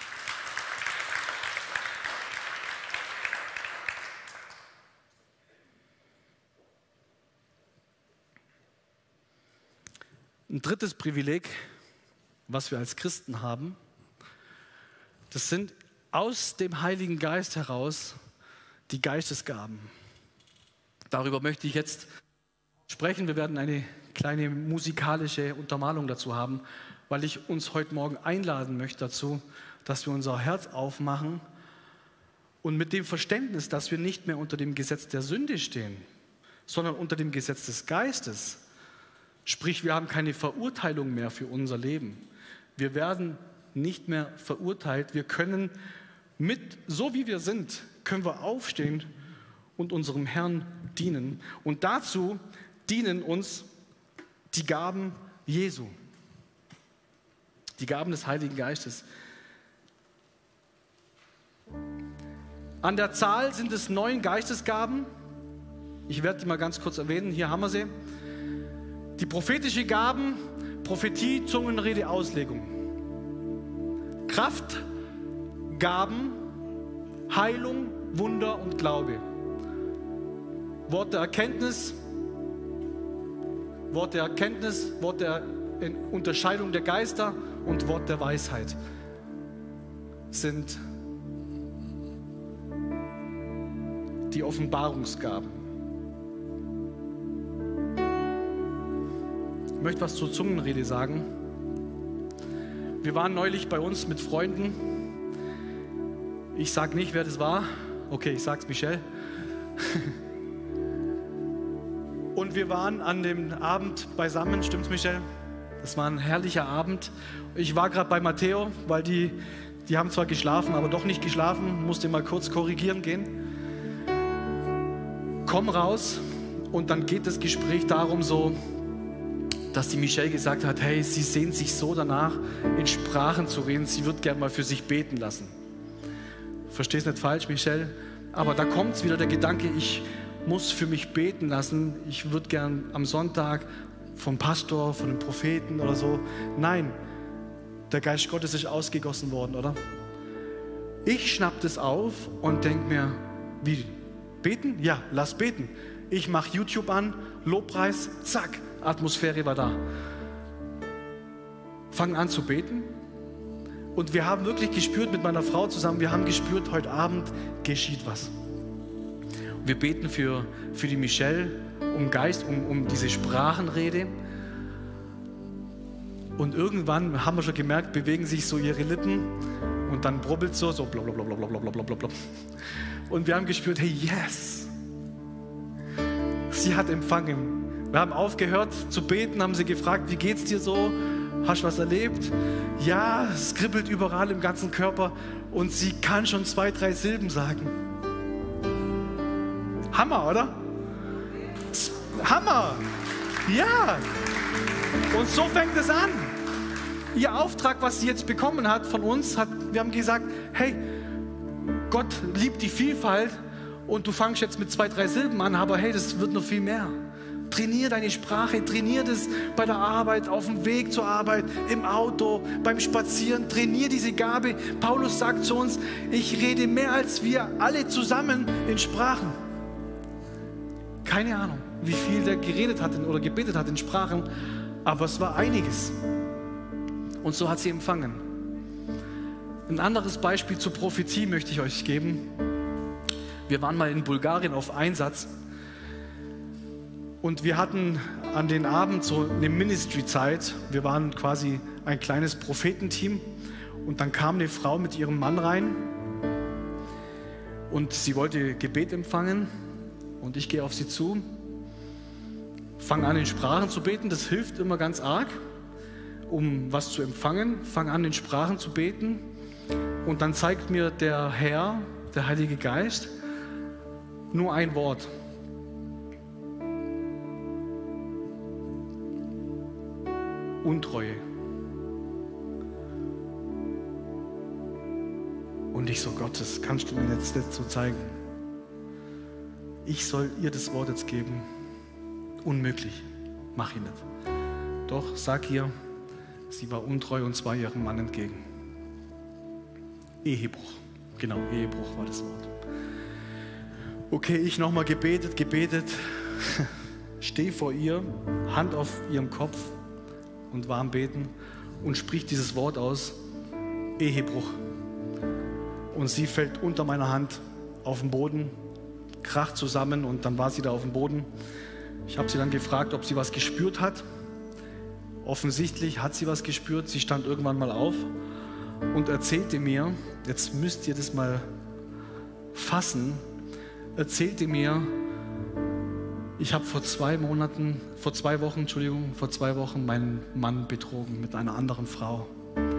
E: Ein drittes Privileg, was wir als Christen haben, das sind aus dem Heiligen Geist heraus die Geistesgaben. Darüber möchte ich jetzt sprechen. Wir werden eine kleine musikalische Untermalung dazu haben, weil ich uns heute Morgen einladen möchte dazu, dass wir unser Herz aufmachen und mit dem Verständnis, dass wir nicht mehr unter dem Gesetz der Sünde stehen, sondern unter dem Gesetz des Geistes. Sprich, wir haben keine Verurteilung mehr für unser Leben. Wir werden nicht mehr verurteilt. Wir können mit, so wie wir sind, können wir aufstehen und unserem Herrn dienen. Und dazu dienen uns die Gaben Jesu, die Gaben des Heiligen Geistes. An der Zahl sind es neun Geistesgaben. Ich werde die mal ganz kurz erwähnen. Hier haben wir sie. Die prophetische Gaben, Prophetie, Zungenrede, Auslegung. Kraftgaben, Heilung, Wunder und Glaube. Wort der Erkenntnis, Wort der Erkenntnis, Wort der Unterscheidung der Geister und Wort der Weisheit sind die Offenbarungsgaben. Ich möchte was zur Zungenrede sagen. Wir waren neulich bei uns mit Freunden. Ich sage nicht, wer das war. Okay, ich sag's Michelle. Und wir waren an dem Abend beisammen, stimmt's Michelle? Das war ein herrlicher Abend. Ich war gerade bei Matteo, weil die, die haben zwar geschlafen, aber doch nicht geschlafen. Musste mal kurz korrigieren gehen. Komm raus und dann geht das Gespräch darum so, dass die Michelle gesagt hat, hey, sie sehnt sich so danach, in Sprachen zu reden, sie wird gerne mal für sich beten lassen. Versteh's nicht falsch, Michelle, aber da kommt wieder der Gedanke, ich muss für mich beten lassen, ich würde gern am Sonntag vom Pastor, von einem Propheten oder so. Nein, der Geist Gottes ist ausgegossen worden, oder? Ich schnapp das auf und denke mir, wie, beten? Ja, lass beten. Ich mache YouTube an, Lobpreis, zack, Atmosphäre war da. fangen an zu beten. Und wir haben wirklich gespürt mit meiner Frau zusammen, wir haben gespürt, heute Abend geschieht was. Wir beten für, für die Michelle um Geist, um, um diese Sprachenrede. Und irgendwann haben wir schon gemerkt, bewegen sich so ihre Lippen und dann brubbelt so, so blablabla. Und wir haben gespürt, hey, yes! Sie hat empfangen. Wir haben aufgehört zu beten, haben sie gefragt, wie geht's dir so? Hast du was erlebt? Ja, es kribbelt überall im ganzen Körper und sie kann schon zwei, drei Silben sagen. Hammer, oder? Hammer! Ja! Und so fängt es an. Ihr Auftrag, was sie jetzt bekommen hat von uns, hat, wir haben gesagt, hey, Gott liebt die Vielfalt und du fangst jetzt mit zwei, drei Silben an, aber hey, das wird noch viel mehr. Trainier deine Sprache, trainier das bei der Arbeit, auf dem Weg zur Arbeit, im Auto, beim Spazieren, trainier diese Gabe. Paulus sagt zu uns, ich rede mehr als wir alle zusammen in Sprachen. Keine Ahnung, wie viel der geredet hat oder gebetet hat in Sprachen, aber es war einiges. Und so hat sie empfangen. Ein anderes Beispiel zur Prophetie möchte ich euch geben. Wir waren mal in Bulgarien auf Einsatz und wir hatten an den Abend so eine Ministry-Zeit. Wir waren quasi ein kleines Prophetenteam und dann kam eine Frau mit ihrem Mann rein und sie wollte Gebet empfangen und ich gehe auf sie zu, fange an in Sprachen zu beten, das hilft immer ganz arg, um was zu empfangen, fange an in Sprachen zu beten und dann zeigt mir der Herr, der Heilige Geist, nur ein Wort. Untreue. Und ich so, Gott, das kannst du mir jetzt nicht so zeigen. Ich soll ihr das Wort jetzt geben. Unmöglich. Mach ich nicht. Doch, sag ihr, sie war untreu und zwar ihrem Mann entgegen. Ehebruch. Genau, Ehebruch war das Wort. Okay, ich nochmal gebetet, gebetet. Stehe vor ihr, Hand auf ihrem Kopf und war am Beten und spricht dieses Wort aus, Ehebruch. Und sie fällt unter meiner Hand auf den Boden, kracht zusammen und dann war sie da auf dem Boden. Ich habe sie dann gefragt, ob sie was gespürt hat. Offensichtlich hat sie was gespürt. Sie stand irgendwann mal auf und erzählte mir, jetzt müsst ihr das mal fassen, erzählte mir, ich habe vor zwei Monaten, vor zwei Wochen, Entschuldigung, vor zwei Wochen meinen Mann betrogen mit einer anderen Frau.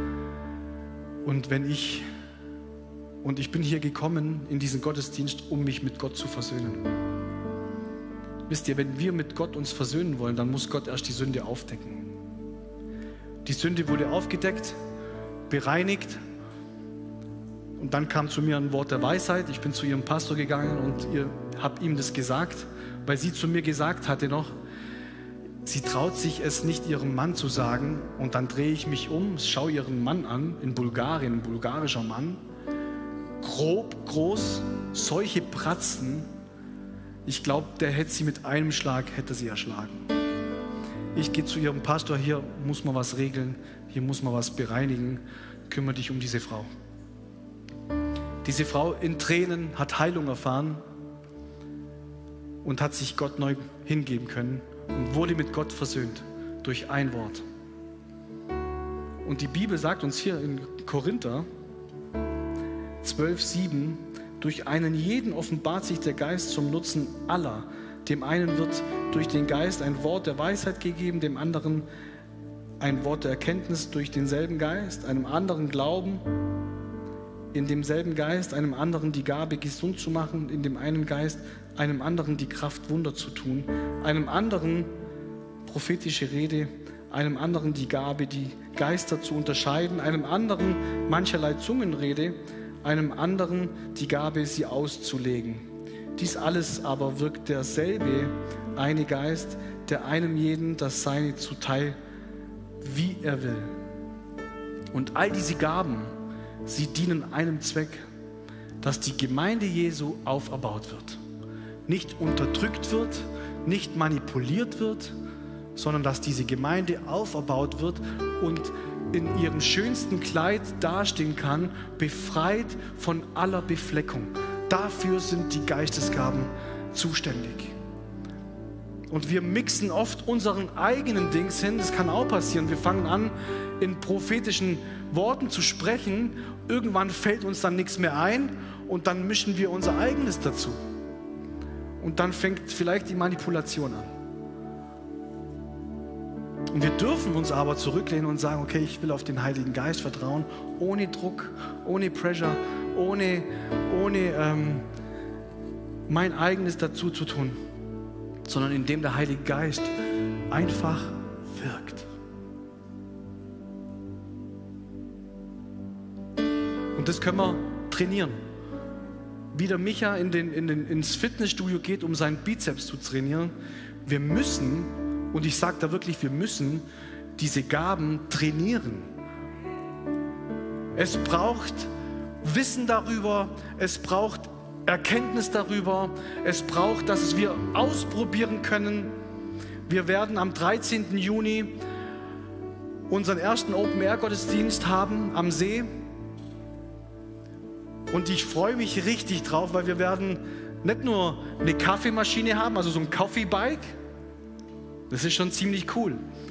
E: Und wenn ich, und ich bin hier gekommen in diesen Gottesdienst, um mich mit Gott zu versöhnen. Wisst ihr, wenn wir mit Gott uns versöhnen wollen, dann muss Gott erst die Sünde aufdecken. Die Sünde wurde aufgedeckt, bereinigt und dann kam zu mir ein Wort der Weisheit. Ich bin zu ihrem Pastor gegangen und ihr habt ihm das gesagt, weil sie zu mir gesagt hatte noch, sie traut sich es nicht ihrem Mann zu sagen und dann drehe ich mich um, schaue ihren Mann an, in Bulgarien, ein bulgarischer Mann, grob, groß, solche Pratzen, ich glaube, der hätte sie mit einem Schlag, hätte sie erschlagen. Ich gehe zu ihrem Pastor, hier muss man was regeln, hier muss man was bereinigen, kümmere dich um diese Frau. Diese Frau in Tränen hat Heilung erfahren und hat sich Gott neu hingeben können und wurde mit Gott versöhnt durch ein Wort. Und die Bibel sagt uns hier in Korinther zwölf, sieben, durch einen jeden offenbart sich der Geist zum Nutzen aller. Dem einen wird durch den Geist ein Wort der Weisheit gegeben, dem anderen ein Wort der Erkenntnis durch denselben Geist, einem anderen Glauben in demselben Geist, einem anderen die Gabe, gesund zu machen, in dem einen Geist, einem anderen die Kraft, Wunder zu tun, einem anderen prophetische Rede, einem anderen die Gabe, die Geister zu unterscheiden, einem anderen mancherlei Zungenrede, einem anderen die Gabe, sie auszulegen. Dies alles aber wirkt derselbe eine Geist, der einem jeden das Seine zuteil, wie er will. Und all diese Gaben, sie dienen einem Zweck, dass die Gemeinde Jesu auferbaut wird. Nicht unterdrückt wird, nicht manipuliert wird, sondern dass diese Gemeinde auferbaut wird und in ihrem schönsten Kleid dastehen kann, befreit von aller Befleckung. Dafür sind die Geistesgaben zuständig. Und wir mixen oft unseren eigenen Dings hin. Das kann auch passieren. Wir fangen an, in prophetischen Worten zu sprechen. Irgendwann fällt uns dann nichts mehr ein und dann mischen wir unser eigenes dazu. Und dann fängt vielleicht die Manipulation an. Und wir dürfen uns aber zurücklehnen und sagen, okay, ich will auf den Heiligen Geist vertrauen, ohne Druck, ohne Pressure, ohne, ohne ähm, mein eigenes dazu zu tun, sondern indem der Heilige Geist einfach wirkt. Und das können wir trainieren. Wie der Micha in den, in den, ins Fitnessstudio geht, um seinen Bizeps zu trainieren. Wir müssen, und ich sage da wirklich, wir müssen diese Gaben trainieren. Es braucht Wissen darüber, es braucht Erkenntnis darüber, es braucht, dass wir ausprobieren können. Wir werden am dreizehnten Juni unseren ersten Open-Air-Gottesdienst haben am See. Und ich freue mich richtig drauf, weil wir werden nicht nur eine Kaffeemaschine haben, also so ein Coffee-Bike. Das ist schon ziemlich cool.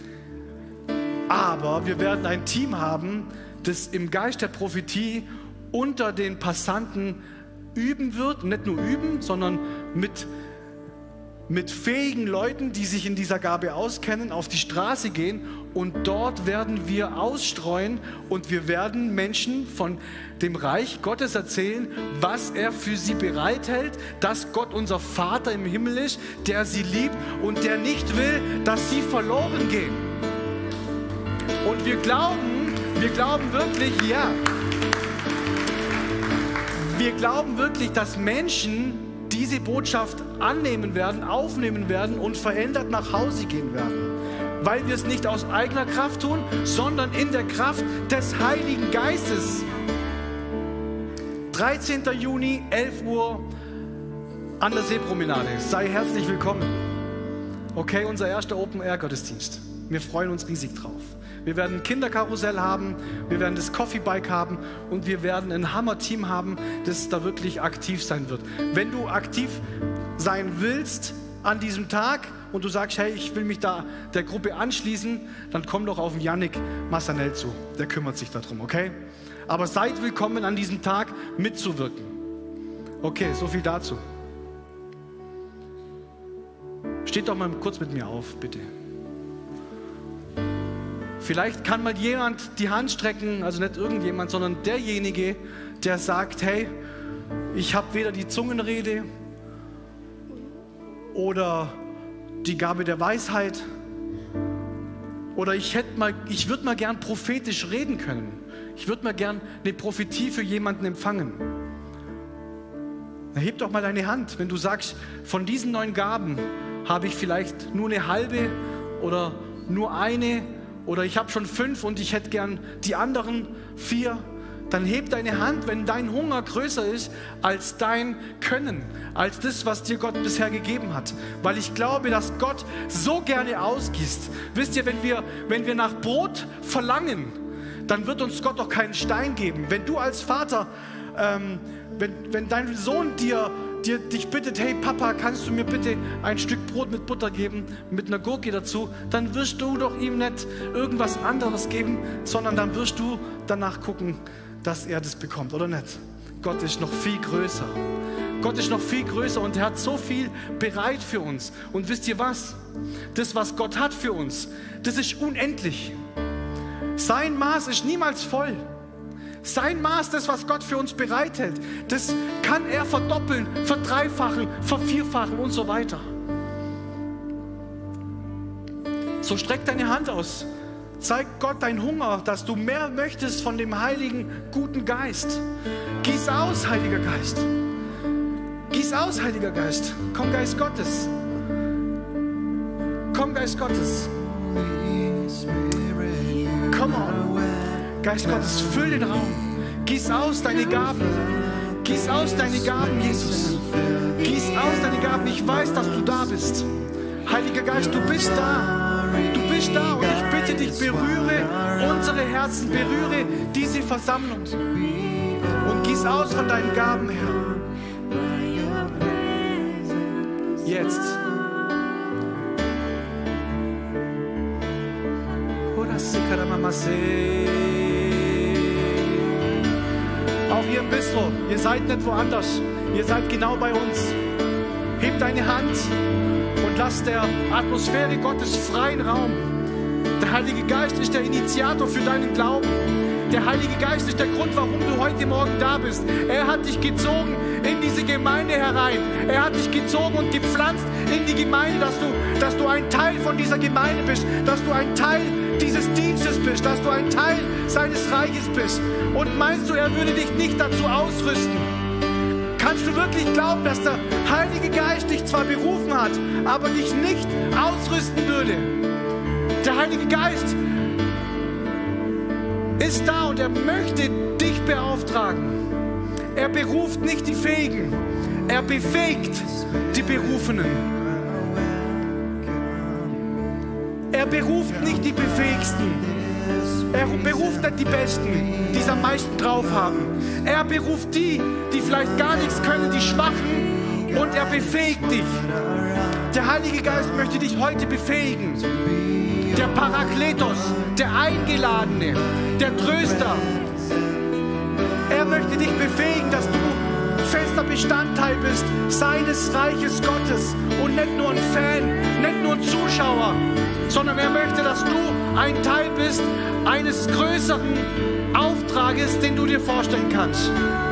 E: Aber wir werden ein Team haben, das im Geist der Prophetie unter den Passanten üben wird. Und nicht nur üben, sondern mit, mit fähigen Leuten, die sich in dieser Gabe auskennen, auf die Straße gehen. Und dort werden wir ausstreuen und wir werden Menschen von dem Reich Gottes erzählen, was er für sie bereithält, dass Gott unser Vater im Himmel ist, der sie liebt und der nicht will, dass sie verloren gehen. Und wir glauben, wir glauben wirklich, ja, wir glauben wirklich, dass Menschen diese Botschaft annehmen werden, aufnehmen werden und verändert nach Hause gehen werden. Weil wir es nicht aus eigener Kraft tun, sondern in der Kraft des Heiligen Geistes. dreizehnten Juni, elf Uhr an der Seepromenade. Sei herzlich willkommen. Okay, unser erster Open-Air-Gottesdienst. Wir freuen uns riesig drauf. Wir werden ein Kinderkarussell haben, wir werden das Coffee-Bike haben und wir werden ein Hammer-Team haben, das da wirklich aktiv sein wird. Wenn du aktiv sein willst an diesem Tag und du sagst, hey, ich will mich da der Gruppe anschließen, dann komm doch auf den Yannick Massanel zu. Der kümmert sich darum, okay? Aber seid willkommen an diesem Tag mitzuwirken. Okay, so viel dazu. Steht doch mal kurz mit mir auf, bitte. Vielleicht kann mal jemand die Hand strecken, also nicht irgendjemand, sondern derjenige, der sagt, hey, ich habe weder die Zungenrede oder die Gabe der Weisheit oder ich hätte mal, ich würde mal gern prophetisch reden können. Ich würde mal gern eine Prophetie für jemanden empfangen. Dann heb doch mal deine Hand, wenn du sagst, von diesen neun Gaben habe ich vielleicht nur eine halbe oder nur eine oder ich habe schon fünf und ich hätte gern die anderen vier. Dann heb deine Hand, wenn dein Hunger größer ist als dein Können, als das, was dir Gott bisher gegeben hat. Weil ich glaube, dass Gott so gerne ausgießt. Wisst ihr, wenn wir, wenn wir nach Brot verlangen, dann wird uns Gott doch keinen Stein geben. Wenn du als Vater, ähm, wenn, wenn dein Sohn dir, dir, dich bittet, hey Papa, kannst du mir bitte ein Stück Brot mit Butter geben, mit einer Gurke dazu, dann wirst du doch ihm nicht irgendwas anderes geben, sondern dann wirst du danach gucken, dass er das bekommt, oder nicht? Gott ist noch viel größer. Gott ist noch viel größer und er hat so viel bereit für uns. Und wisst ihr was? Das, was Gott hat für uns, das ist unendlich. Sein Maß ist niemals voll. Sein Maß, das, was Gott für uns bereithält, das kann er verdoppeln, verdreifachen, vervierfachen und so weiter. So streck deine Hand aus. Zeig Gott deinen Hunger, dass du mehr möchtest von dem heiligen, guten Geist. Gieß aus, Heiliger Geist. Gieß aus, Heiliger Geist. Komm, Geist Gottes. Komm, Geist Gottes. Come on. Geist Gottes, füll den Raum. Gieß aus deine Gaben. Gieß aus deine Gaben, Jesus. Gieß aus deine Gaben. Ich weiß, dass du da bist. Heiliger Geist, du bist da. Du bist da und ich bitte dich, berühre unsere Herzen, berühre diese Versammlung und gieß aus von deinen Gaben, Herr. Jetzt. Auch hier im Bistro, ihr seid nicht woanders, ihr seid genau bei uns. Heb deine Hand und lass der Atmosphäre Gottes freien Raum. Der Heilige Geist ist der Initiator für deinen Glauben. Der Heilige Geist ist der Grund, warum du heute Morgen da bist. Er hat dich gezogen in diese Gemeinde herein. Er hat dich gezogen und gepflanzt in die Gemeinde, dass du, dass du ein Teil von dieser Gemeinde bist, dass du ein Teil dieses Dienstes bist, dass du ein Teil seines Reiches bist. Und meinst du, er würde dich nicht dazu ausrüsten? Kannst du wirklich glauben, dass der Heilige Geist dich zwar berufen hat, aber dich nicht ausrüsten würde? Der Heilige Geist ist da und er möchte dich beauftragen. Er beruft nicht die Fähigen, er befähigt die Berufenen. Er beruft nicht die Befähigsten. Er beruft nicht die Besten, die es am meisten drauf haben. Er beruft die, die vielleicht gar nichts können, die Schwachen, und er befähigt dich. Der Heilige Geist möchte dich heute befähigen. Der Parakletos, der Eingeladene, der Tröster. Er möchte dich befähigen, dass du fester Bestandteil bist seines Reiches Gottes und nicht nur ein Fan, nicht nur ein Zuschauer, sondern er möchte, dass du ein Teil bist eines größeren Auftrages, den du dir vorstellen kannst.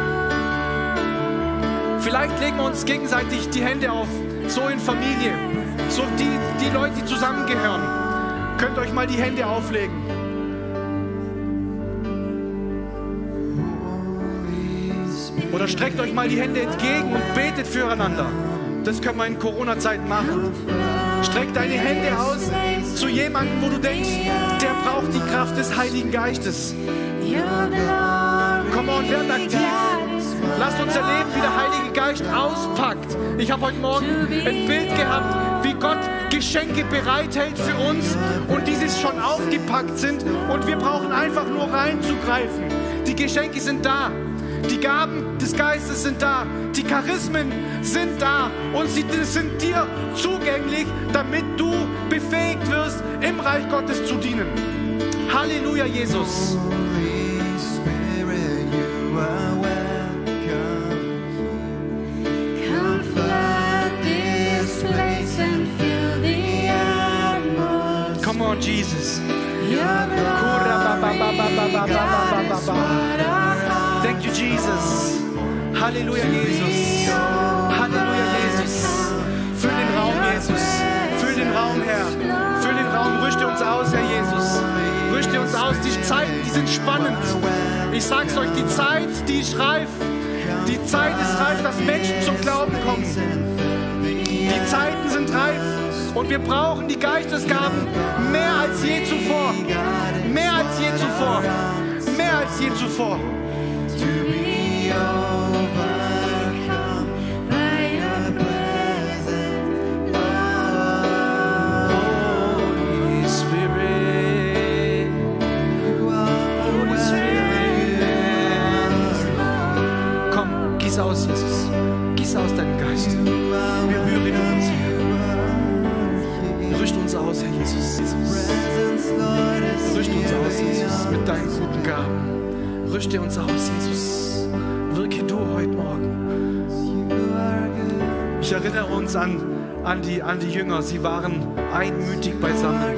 E: Vielleicht legen wir uns gegenseitig die Hände auf, so in Familie, so die, die Leute, die zusammengehören. Könnt euch mal die Hände auflegen. Oder streckt euch mal die Hände entgegen und betet füreinander. Das können wir in Corona-Zeiten machen. Streck deine Hände aus zu jemandem, wo du denkst, der braucht die Kraft des Heiligen Geistes. Komm on, werd aktiv. Lasst uns erleben, wie der Heilige Geist auspackt. Ich habe heute Morgen ein Bild gehabt, wie Gott Geschenke bereithält für uns und diese schon aufgepackt sind und wir brauchen einfach nur reinzugreifen. Die Geschenke sind da. Die Gaben des Geistes sind da, die Charismen sind da und sie sind dir zugänglich, damit du befähigt wirst, im Reich Gottes zu dienen. Halleluja, Jesus. Come on, Jesus. Thank you, Jesus. Halleluja, Jesus. Halleluja, Jesus. Füll den Raum, Jesus. Füll den Raum, Herr. Füll den Raum. Rüste uns aus, Herr Jesus. Rüste uns aus. Die Zeiten, die sind spannend. Ich sag's euch, die Zeit, die ist reif. Die Zeit ist reif, dass Menschen zum Glauben kommen. Die Zeiten sind reif. Und wir brauchen die Geistesgaben mehr als je zuvor. Mehr als je zuvor. Mehr als je zuvor.
D: To be overcome by your presence,
E: Holy Spirit, Holy Spirit. Komm, gieß aus, Jesus. Gieß aus deinen Geist. Berühre du uns, Herr. Rüst uns aus, Herr Jesus. Jesus. Rüst uns aus, Jesus, mit deinen guten Gaben. Rüste uns aus, Jesus. Wirke du heute Morgen. Ich erinnere uns an, an, die, an die Jünger. Sie waren einmütig beisammen.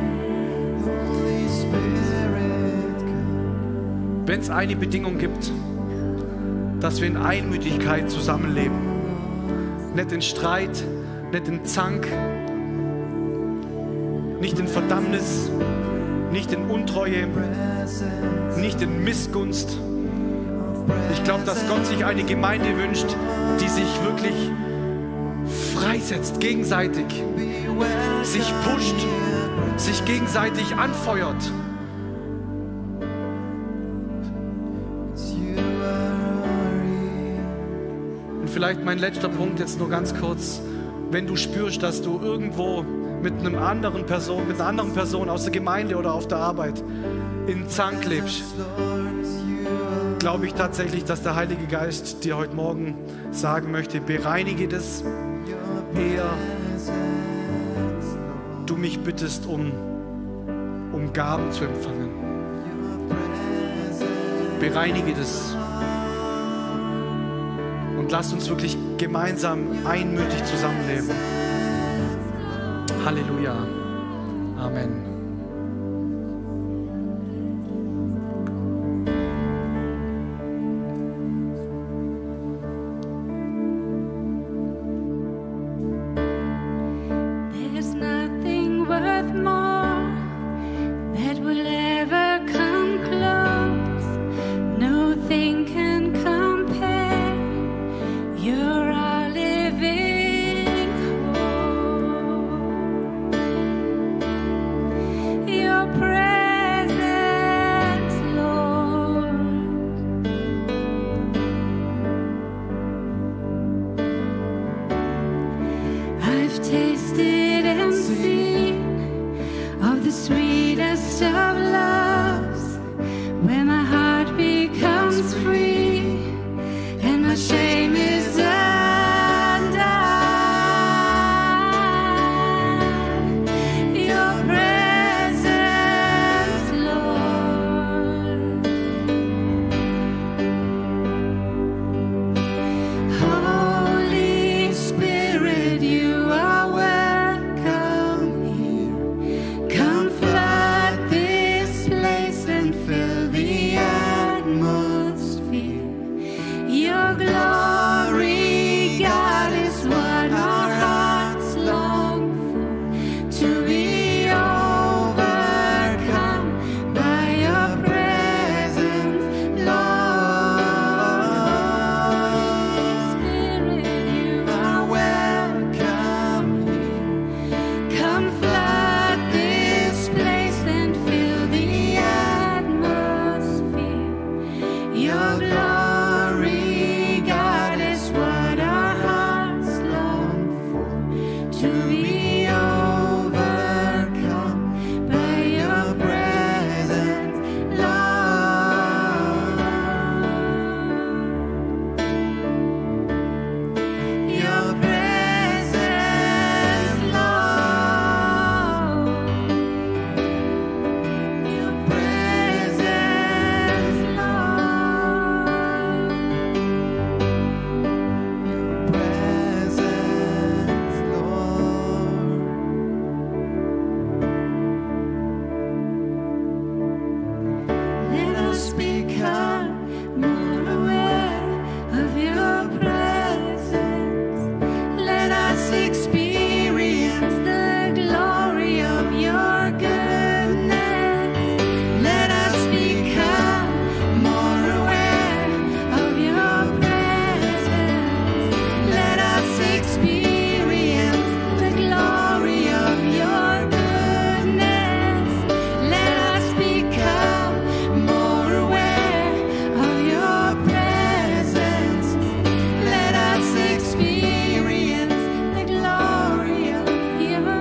E: Wenn es eine Bedingung gibt, dass wir in Einmütigkeit zusammenleben, nicht in Streit, nicht in Zank, nicht in Verdammnis, nicht in Untreue, nicht in Missgunst. Ich glaube, dass Gott sich eine Gemeinde wünscht, die sich wirklich freisetzt, gegenseitig, sich pusht, sich gegenseitig anfeuert. Und vielleicht mein letzter Punkt jetzt nur ganz kurz. Wenn du spürst, dass du irgendwo mit einem anderen Person, mit einer anderen Person aus der Gemeinde oder auf der Arbeit in Zank lebst, glaube ich tatsächlich, dass der Heilige Geist dir heute Morgen sagen möchte, bereinige das, eher du mich bittest, um, um Gaben zu empfangen. Bereinige das. Und lasst uns wirklich gemeinsam einmütig zusammenleben. Halleluja. Amen.
F: There's nothing worth more that will ever come close. Nothing can compare. You're our living hope. Your presence, Lord. I've tasted and seen of the sweetest of loves, where my heart becomes free and my shame is undone. Your presence, Lord. Holy Spirit, you are welcome here. Come flood this place and fill the atmosphere. Your glory, God, is what our hearts long for. To be overcome by your presence, Lord. Spirit, you are welcome here. Come flood this place and fill the atmosphere. Your glory, God, is what our hearts long for. To be overcome by your presence, Lord. Your presence, Lord. Your presence, Lord. Your presence, Lord. Let us become more aware of your presence. Let us experience the glory of your goodness. Let us become more aware of your presence. Let us experience the glory of your goodness. Let us become more aware of your presence. Let us experience the glory of your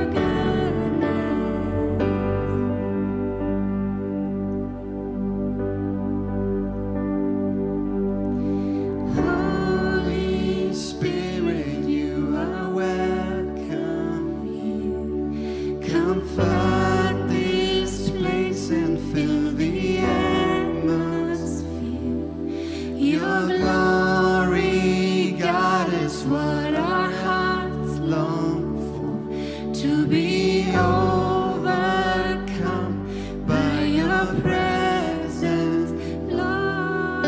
F: goodness. Holy Spirit, you are welcome here. Come flood this place and fill the atmosphere. Your glory, God, is what our hearts long for. To be overcome by your presence, Lord.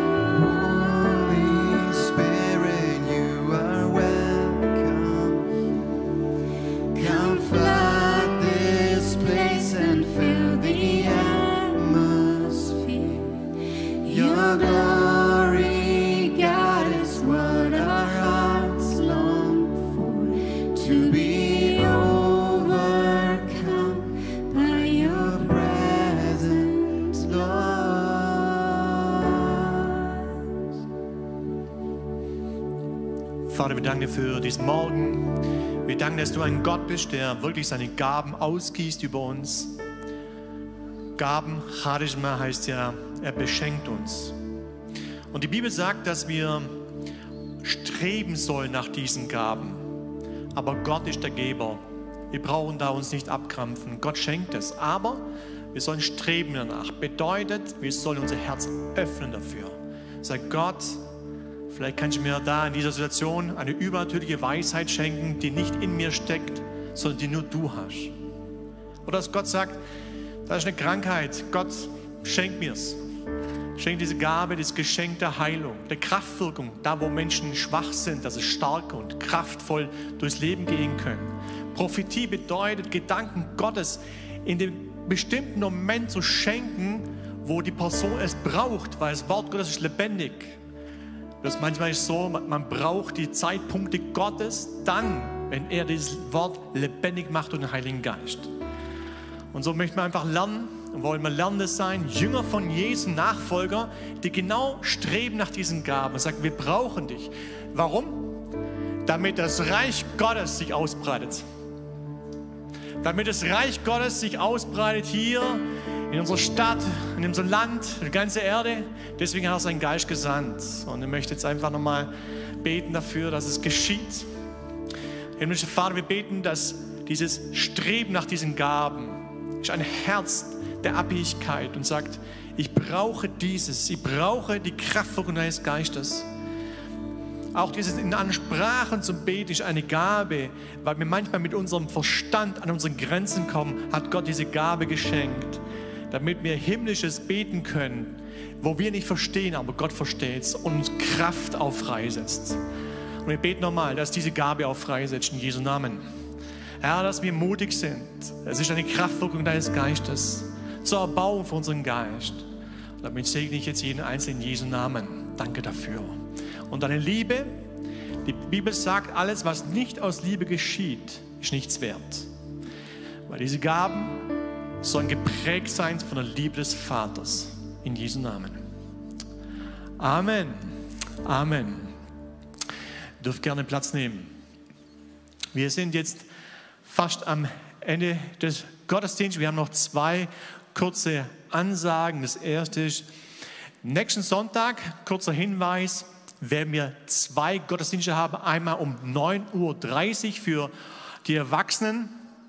F: Holy Spirit, you are welcome here. Come flood this place and fill the atmosphere. Your glory, God, is what our hearts long for. To be overcome by your presence, Lord.
A: Vater, wir danken dir für diesen Morgen. Wir danken, dass du ein Gott bist, der wirklich seine Gaben ausgießt über uns. Gaben, Charisma heißt ja, er beschenkt uns. Und die Bibel sagt, dass wir streben sollen nach diesen Gaben. Aber Gott ist der Geber. Wir brauchen da uns nicht abkrampfen. Gott schenkt es. Aber wir sollen streben danach. Bedeutet, wir sollen unser Herz öffnen dafür. Sag Gott, vielleicht kannst du mir da in dieser Situation eine übernatürliche Weisheit schenken, die nicht in mir steckt, sondern die nur du hast. Oder dass Gott sagt, da ist eine Krankheit. Gott, schenk mir's. Schenk diese Gabe, dieses Geschenk der Heilung, der Kraftwirkung, da wo Menschen schwach sind, dass sie stark und kraftvoll durchs Leben gehen können. Prophetie bedeutet, Gedanken Gottes in dem bestimmten Moment zu schenken, wo die Person es braucht, weil das Wort Gottes ist lebendig. Das manchmal ist so, man braucht die Zeitpunkte Gottes dann, wenn er dieses Wort lebendig macht durch den Heiligen Geist. Und so möchten wir einfach lernen und wollen wir Lernende sein, Jünger von Jesu, Nachfolger, die genau streben nach diesen Gaben und sagen, wir brauchen dich. Warum? Damit das Reich Gottes sich ausbreitet. Damit das Reich Gottes sich ausbreitet hier in unserer Stadt, in unserem Land, in der ganzen Erde. Deswegen hat er seinen Geist gesandt. Und ich möchte jetzt einfach nochmal beten dafür, dass es geschieht. Himmlischer Vater, wir beten, dass dieses Streben nach diesen Gaben ist ein Herz der Abhängigkeit und sagt, ich brauche dieses, ich brauche die Kraftwirkung deines Geistes. Auch dieses in anderen Sprachen zum Beten ist eine Gabe, weil wir manchmal mit unserem Verstand an unsere Grenzen kommen, hat Gott diese Gabe geschenkt, damit wir himmlisches beten können, wo wir nicht verstehen, aber Gott versteht es und uns Kraft auch freisetzt. Und wir beten nochmal, dass diese Gabe auch freisetzt in Jesu Namen. Herr, dass wir mutig sind. Es ist eine Kraftwirkung deines Geistes zur Erbauung für unseren Geist. Und damit segne ich jetzt jeden Einzelnen in Jesu Namen. Danke dafür. Und deine Liebe, die Bibel sagt, alles, was nicht aus Liebe geschieht, ist nichts wert. Weil diese Gaben sollen geprägt sein von der Liebe des Vaters. In Jesu Namen. Amen. Amen. Ihr dürft gerne Platz nehmen. Wir sind jetzt fast am Ende des Gottesdienstes. Wir haben noch zwei kurze Ansagen. Das erste ist, nächsten Sonntag, kurzer Hinweis, werden wir zwei Gottesdienste haben. Einmal um neun Uhr dreißig für die Erwachsenen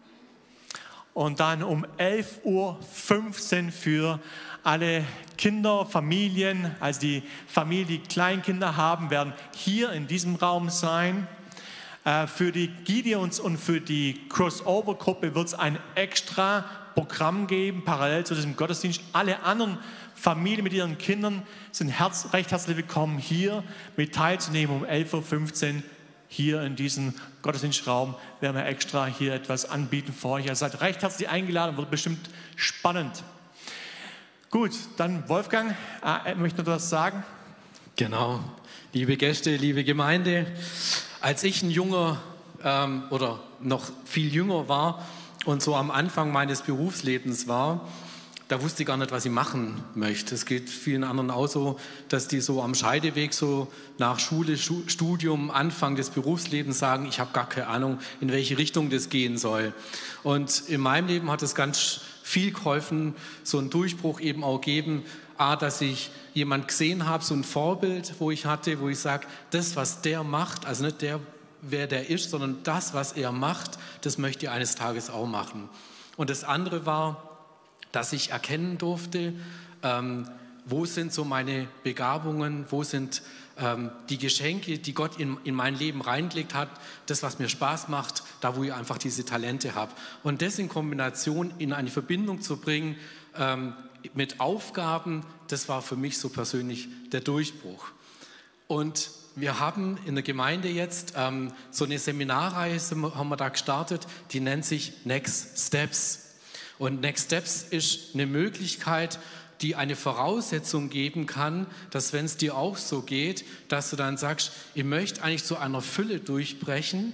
A: und dann um elf Uhr fünfzehn für alle Kinder, Familien, also die Familien, die Kleinkinder haben, werden hier in diesem Raum sein. Für die Gideons und für die Crossover-Gruppe wird es ein extra Programm geben, parallel zu diesem Gottesdienst. Alle anderen Familien mit ihren Kindern sind herz, recht herzlich willkommen, hier mit teilzunehmen um elf Uhr fünfzehn. Hier in diesem Gottesdienstraum werden wir extra hier etwas anbieten für euch. Ihr seid recht herzlich eingeladen, wird bestimmt spannend. Gut, dann Wolfgang, äh, möchtest du was sagen?
G: Genau, liebe Gäste, liebe Gemeinde, als ich ein junger ähm, oder noch viel jünger war und so am Anfang meines Berufslebens war, da wusste ich gar nicht, was ich machen möchte. Es geht vielen anderen auch so, dass die so am Scheideweg so nach Schule, Studium, Anfang des Berufslebens sagen, ich habe gar keine Ahnung, in welche Richtung das gehen soll. Und in meinem Leben hat es ganz viel geholfen, so einen Durchbruch eben auch geben, A, dass ich jemand gesehen habe, so ein Vorbild, wo ich hatte, wo ich sage, das, was der macht, also nicht der, wer der ist, sondern das, was er macht, das möchte ich eines Tages auch machen. Und das andere war, dass ich erkennen durfte, ähm, wo sind so meine Begabungen, wo sind ähm, die Geschenke, die Gott in, in mein Leben reingelegt hat, das, was mir Spaß macht, da, wo ich einfach diese Talente habe. Und das in Kombination in eine Verbindung zu bringen ähm, mit Aufgaben, das war für mich so persönlich der Durchbruch. Und wir haben in der Gemeinde jetzt ähm, so eine Seminarreihe, haben wir da gestartet, die nennt sich Next Steps. Und Next Steps ist eine Möglichkeit, die eine Voraussetzung geben kann, dass wenn es dir auch so geht, dass du dann sagst, ich möchte eigentlich zu einer Fülle durchbrechen,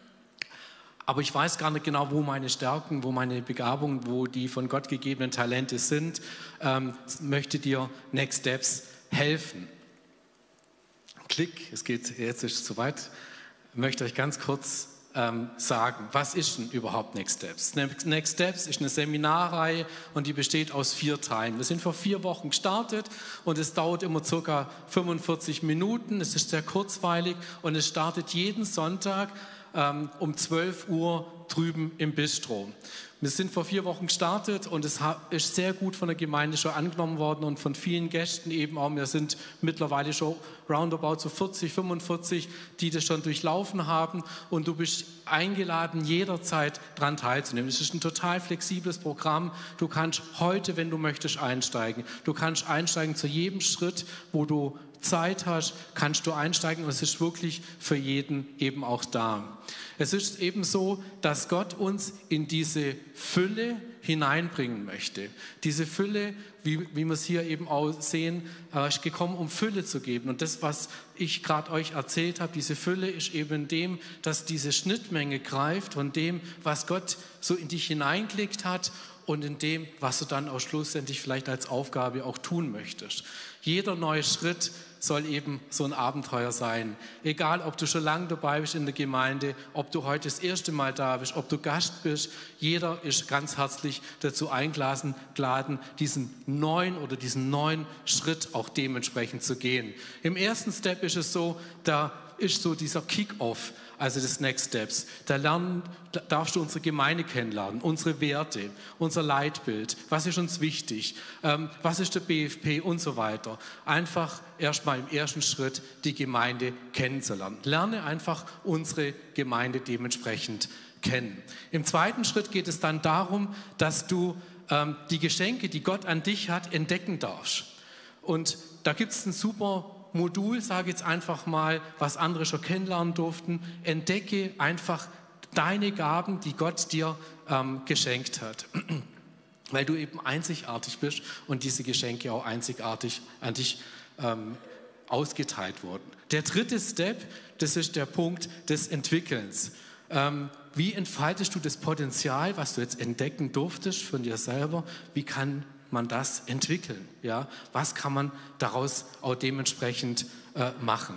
G: aber ich weiß gar nicht genau, wo meine Stärken, wo meine Begabungen, wo die von Gott gegebenen Talente sind, ähm, möchte dir Next Steps helfen. Klick, es geht, jetzt ist es soweit. möchte euch ganz kurz ähm, sagen, was ist denn überhaupt Next Steps? Next Steps ist eine Seminarreihe und die besteht aus vier Teilen. Wir sind vor vier Wochen gestartet und es dauert immer ca. fünfundvierzig Minuten. Es ist sehr kurzweilig und es startet jeden Sonntag ähm, um zwölf Uhr drüben im Bistro. Wir sind vor vier Wochen gestartet und es ist sehr gut von der Gemeinde schon angenommen worden und von vielen Gästen eben auch. Wir sind mittlerweile schon roundabout so vierzig, fünfundvierzig, die das schon durchlaufen haben und du bist eingeladen, jederzeit daran teilzunehmen. Es ist ein total flexibles Programm. Du kannst heute, wenn du möchtest, einsteigen. Du kannst einsteigen zu jedem Schritt, wo du Zeit hast, kannst du einsteigen und es ist wirklich für jeden eben auch da. Es ist eben so, dass Gott uns in diese Fülle hineinbringen möchte. Diese Fülle, wie, wie wir es hier eben auch sehen, ist gekommen, um Fülle zu geben. Und das, was ich gerade euch erzählt habe, diese Fülle ist eben in dem, dass diese Schnittmenge greift von dem, was Gott so in dich hineingelegt hat und in dem, was du dann auch schlussendlich vielleicht als Aufgabe auch tun möchtest. Jeder neue Schritt soll eben so ein Abenteuer sein. Egal, ob du schon lange dabei bist in der Gemeinde, ob du heute das erste Mal da bist, ob du Gast bist, jeder ist ganz herzlich dazu eingeladen, diesen neuen oder diesen neuen Schritt auch dementsprechend zu gehen. Im ersten Step ist es so, da ist so dieser Kick-Off, also des Next Steps. Da, lernen, da darfst du unsere Gemeinde kennenlernen, unsere Werte, unser Leitbild, was ist uns wichtig, ähm, was ist der B F P und so weiter. Einfach erstmal im ersten Schritt die Gemeinde kennenzulernen. Lerne einfach unsere Gemeinde dementsprechend kennen. Im zweiten Schritt geht es dann darum, dass du ähm, die Geschenke, die Gott an dich hat, entdecken darfst. Und da gibt es ein super Modul, sage jetzt einfach mal, was andere schon kennenlernen durften. Entdecke einfach deine Gaben, die Gott dir ähm, geschenkt hat. Weil du eben einzigartig bist und diese Geschenke auch einzigartig an dich ähm, ausgeteilt wurden. Der dritte Step, das ist der Punkt des Entwickelns. Ähm, wie entfaltest du das Potenzial, was du jetzt entdecken durftest von dir selber? Wie kann man das entwickeln? Ja? Was kann man daraus auch dementsprechend äh, machen?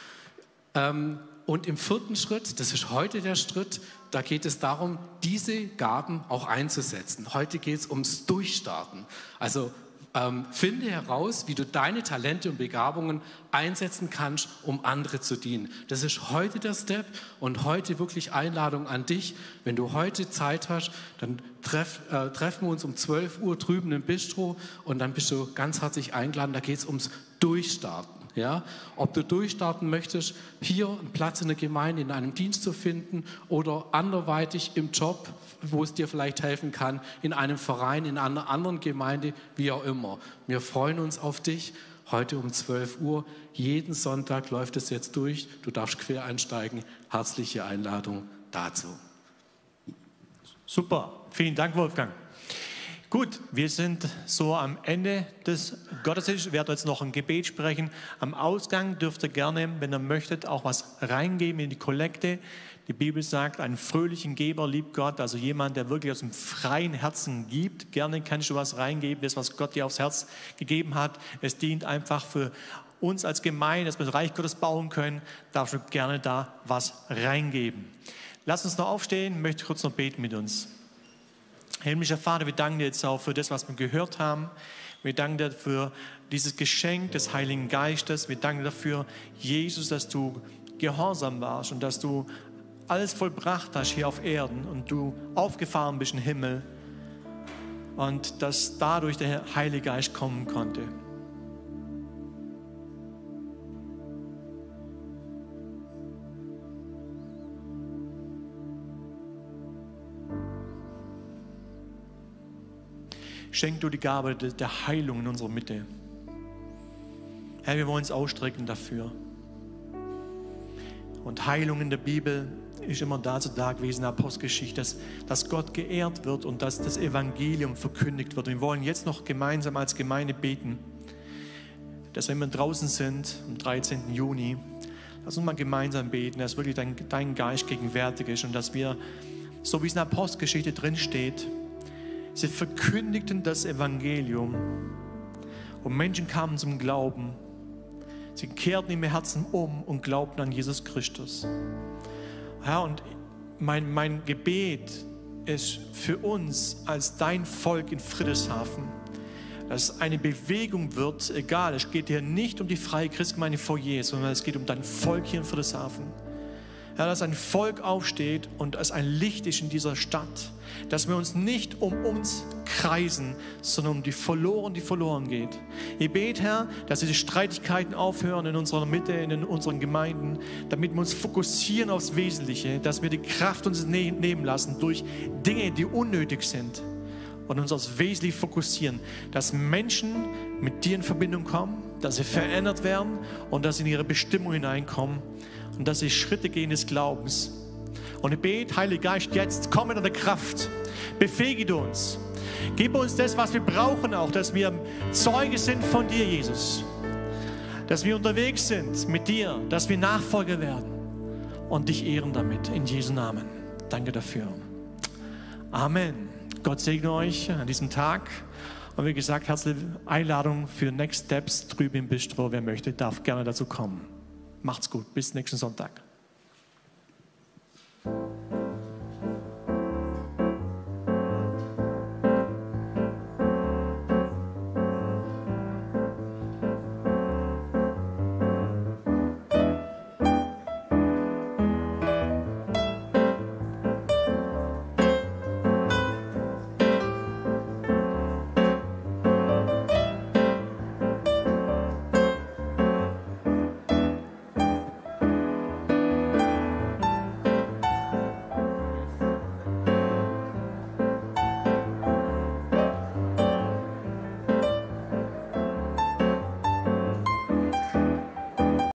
G: Ähm, und im vierten Schritt, das ist heute der Schritt, da geht es darum, diese Gaben auch einzusetzen. Heute geht es ums Durchstarten. Also ähm, finde heraus, wie du deine Talente und Begabungen einsetzen kannst, um andere zu dienen. Das ist heute der Step und heute wirklich Einladung an dich. Wenn du heute Zeit hast, dann treff, äh, treffen wir uns um zwölf Uhr drüben im Bistro und dann bist du ganz herzlich eingeladen. Da geht es ums Durchstarten. Ja? Ob du durchstarten möchtest, hier einen Platz in der Gemeinde, in einem Dienst zu finden oder anderweitig im Job, wo es dir vielleicht helfen kann, in einem Verein, in einer anderen Gemeinde, wie auch immer. Wir freuen uns auf dich. Heute um zwölf Uhr, jeden Sonntag läuft es jetzt durch. Du darfst quer einsteigen. Herzliche Einladung dazu.
A: Super, vielen Dank, Wolfgang. Gut, wir sind so am Ende des Gottesdienstes. Ich werde jetzt noch ein Gebet sprechen. Am Ausgang dürft ihr gerne, wenn ihr möchtet, auch was reingeben in die Kollekte. Die Bibel sagt, einen fröhlichen Geber liebt Gott, also jemand, der wirklich aus dem freien Herzen gibt. Gerne kannst du was reingeben, das, was Gott dir aufs Herz gegeben hat. Es dient einfach für uns als Gemeinde, dass wir das Reich Gottes bauen können. Darfst du gerne da was reingeben. Lass uns noch aufstehen, ich möchte kurz noch beten mit uns. Himmlischer Vater, wir danken dir jetzt auch für das, was wir gehört haben. Wir danken dir für dieses Geschenk des Heiligen Geistes. Wir danken dafür, Jesus, dass du gehorsam warst und dass du alles vollbracht hast hier auf Erden und du aufgefahren bist im Himmel und dass dadurch der Heilige Geist kommen konnte. Schenk du die Gabe der Heilung in unserer Mitte. Herr, wir wollen uns ausstrecken dafür. Und Heilung in der Bibel ist immer dazu da gewesen, in der Apostelgeschichte, dass, dass Gott geehrt wird und dass das Evangelium verkündigt wird. Und wir wollen jetzt noch gemeinsam als Gemeinde beten, dass wenn wir draußen sind, am dreizehnten Juni, lass uns mal gemeinsam beten, dass wirklich dein, dein Geist gegenwärtig ist und dass wir, so wie es in der Apostelgeschichte drin steht, sie verkündigten das Evangelium und Menschen kamen zum Glauben. Sie kehrten in ihr Herzen um und glaubten an Jesus Christus. Herr, und mein, mein Gebet ist für uns als dein Volk in Friedrichshafen, dass es eine Bewegung wird, egal, es geht hier nicht um die freie Christgemeinde Foyer, sondern es geht um dein Volk hier in Friedrichshafen. Ja, dass ein Volk aufsteht und es ein Licht ist in dieser Stadt, dass wir uns nicht um uns kreisen, sondern um die Verlorenen, die verloren geht. Ich bete, Herr, dass diese Streitigkeiten aufhören in unserer Mitte, in unseren Gemeinden, damit wir uns fokussieren aufs Wesentliche, dass wir die Kraft uns ne- nehmen lassen durch Dinge, die unnötig sind und uns aufs Wesentliche fokussieren, dass Menschen mit dir in Verbindung kommen, dass sie verändert werden und dass sie in ihre Bestimmung hineinkommen. Und dass sie Schritte gehen des Glaubens. Und ich bete, Heiliger Geist, jetzt komm in deine Kraft. Befähige uns. Gib uns das, was wir brauchen auch, dass wir Zeuge sind von dir, Jesus. Dass wir unterwegs sind mit dir, dass wir Nachfolger werden und dich ehren damit. In Jesu Namen. Danke dafür. Amen. Gott segne euch an diesem Tag. Und wie gesagt, herzliche Einladung für Next Steps drüben im Bistro. Wer möchte, darf gerne dazu kommen. Macht's gut. Bis nächsten Sonntag.